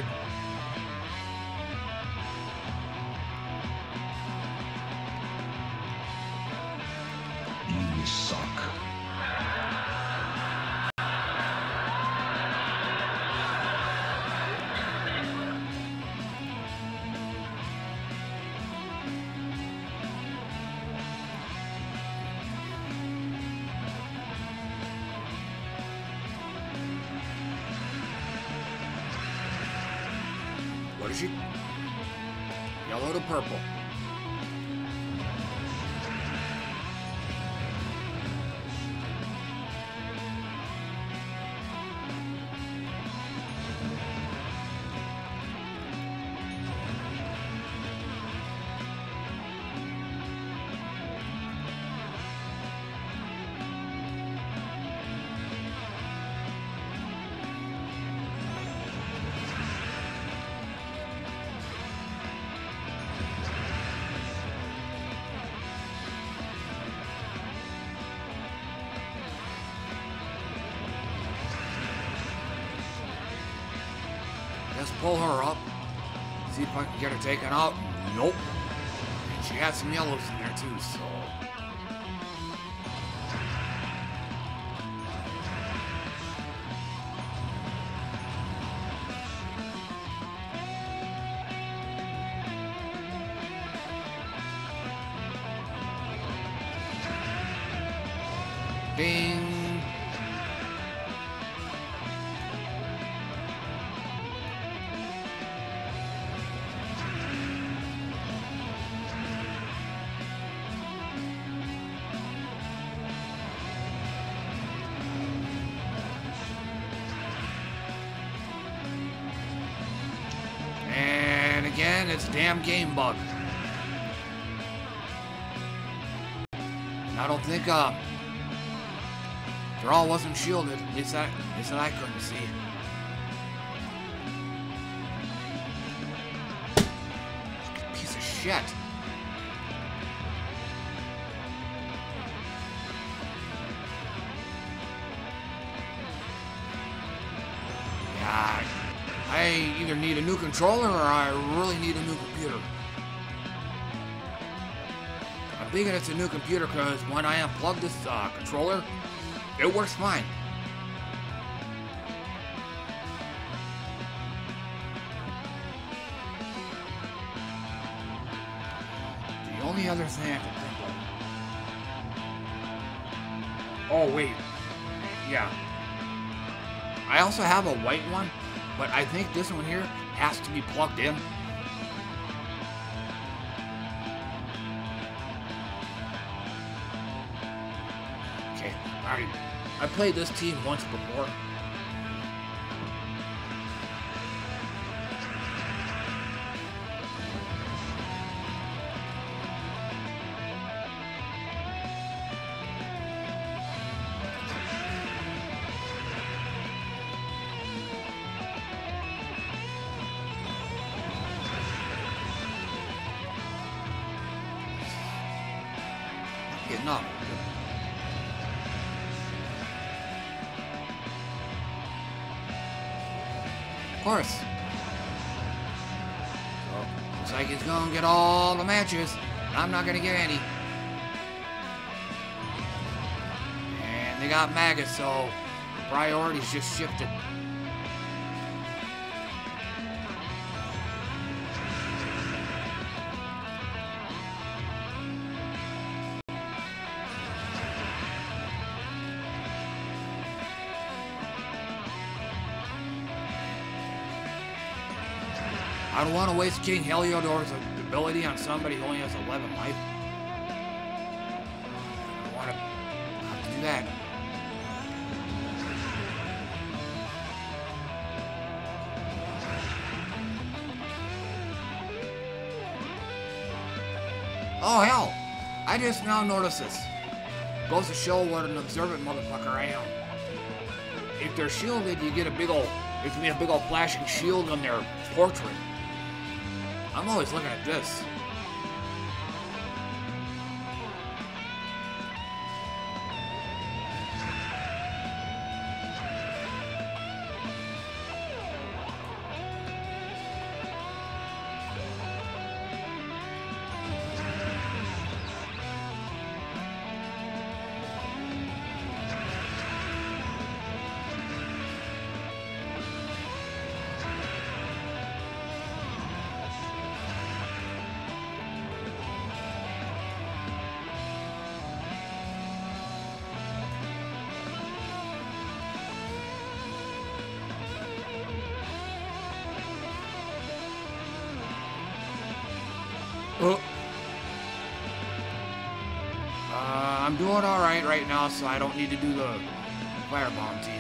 You suck. What is she? Yellow to purple. Just pull her up. See if I can get her taken out. Nope. And she had some yellows in there too, so. Bing. And again, it's a damn game bug. And I don't think, Thrall wasn't shielded. At least I couldn't see. Piece of shit. Yeah, I either need a new controller or I really need a new computer. I'm thinking it's a new computer because when I unplug this controller, it works fine. The only other thing I can think of. Oh, wait. Yeah. I also have a white one, but I think this one here has to be plugged in. Okay, alright. I played this team once before. Getting up. Of course. So, looks like he's gonna get all the matches. I'm not gonna get any. And they got Magus, so priorities just shifted. I don't want to waste King Heliodor's ability on somebody who only has 11 life. I don't want to have to do that. Oh hell! I just now noticed this. Goes to show what an observant motherfucker I am. If they're shielded, you get a big old, it can be a big old flashing shield on their portrait. I'm always looking at this. I'm doing alright right now, so I don't need to do the firebomb team.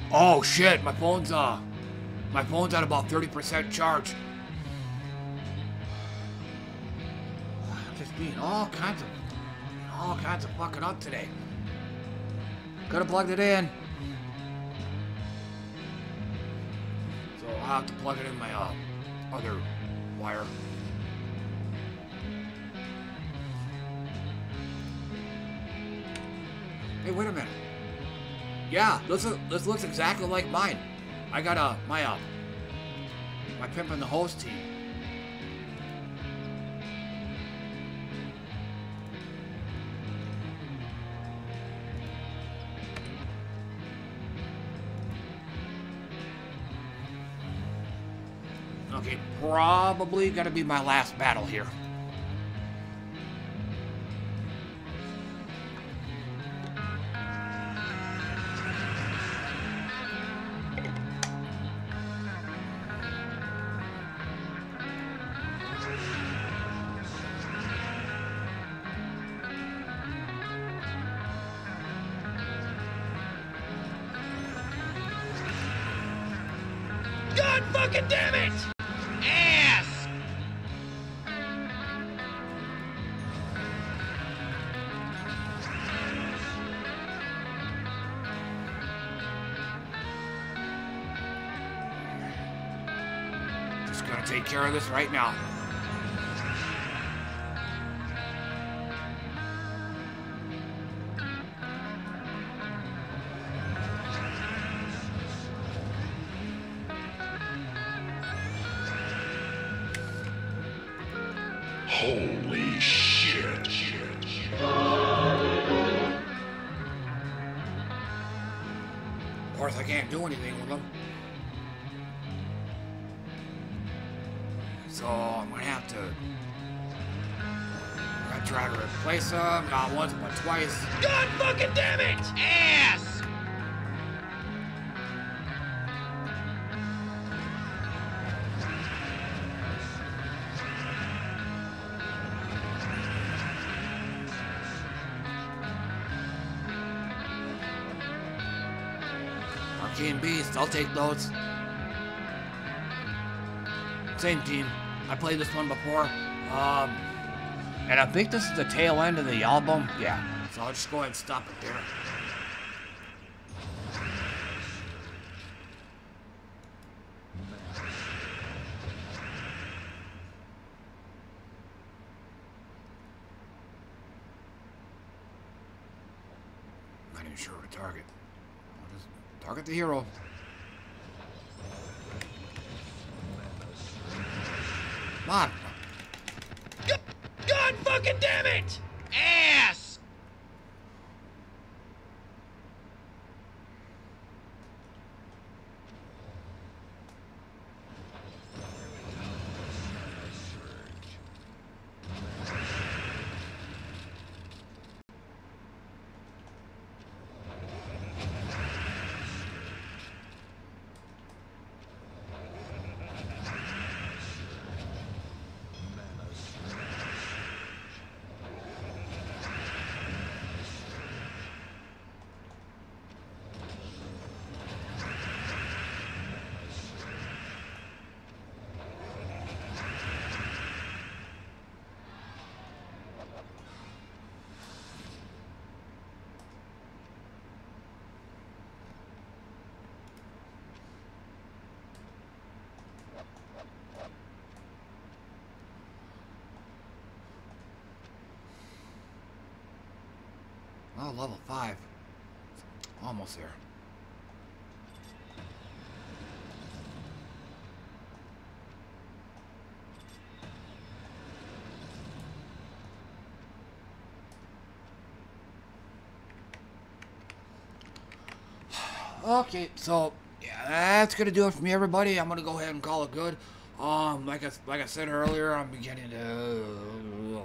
Oh shit, my phone's at about 30% charge. I'm just being all kinds of fucking up today. Could have plugged it in. So I'll have to plug it in my other wire. Hey, wait a minute. Yeah, this looks exactly like mine. I got my pimp and the host team. Okay, probably gonna be my last battle here. God fucking damn it! Ass! Just gonna take care of this right now. Holy shit. Of course, I can't do anything with them. So I'm gonna have to try to replace them, not once but twice. God fucking damn it! Ass! Arcane Beast, I'll take those. Same team. I played this one before. And I think this is the tail end of the album. Yeah. So I'll just go ahead and stop it there. Not even sure where to target. I'll just target the hero. Come on. God fucking damn it! Ass! Oh, level 5. Almost there. Okay, so yeah, that's gonna do it for me, everybody. I'm gonna go ahead and call it good. Like I said earlier, I'm beginning to.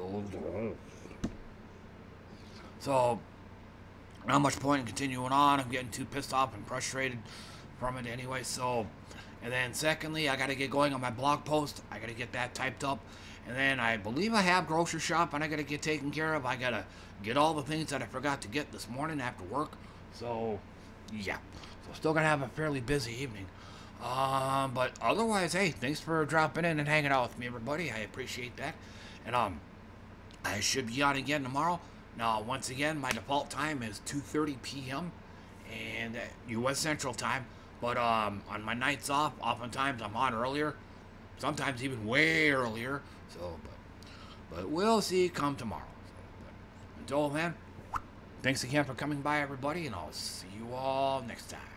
So, not much point in continuing on. I'm getting too pissed off and frustrated from it anyway. So, and then secondly, I gotta get going on my blog post. I gotta get that typed up, and then I believe I have grocery shop, and I gotta get taken care of. I gotta get all the things that I forgot to get this morning after work. So, yeah, so still gonna have a fairly busy evening. But otherwise, hey, thanks for dropping in and hanging out with me, everybody. I appreciate that. And I should be on again tomorrow. Now, once again, my default time is 2:30 p.m. and U.S. Central Time. But on my nights off, oftentimes I'm on earlier, sometimes even way earlier. So, but we'll see come tomorrow. So, until then, thanks again for coming by, everybody, and I'll see you all next time.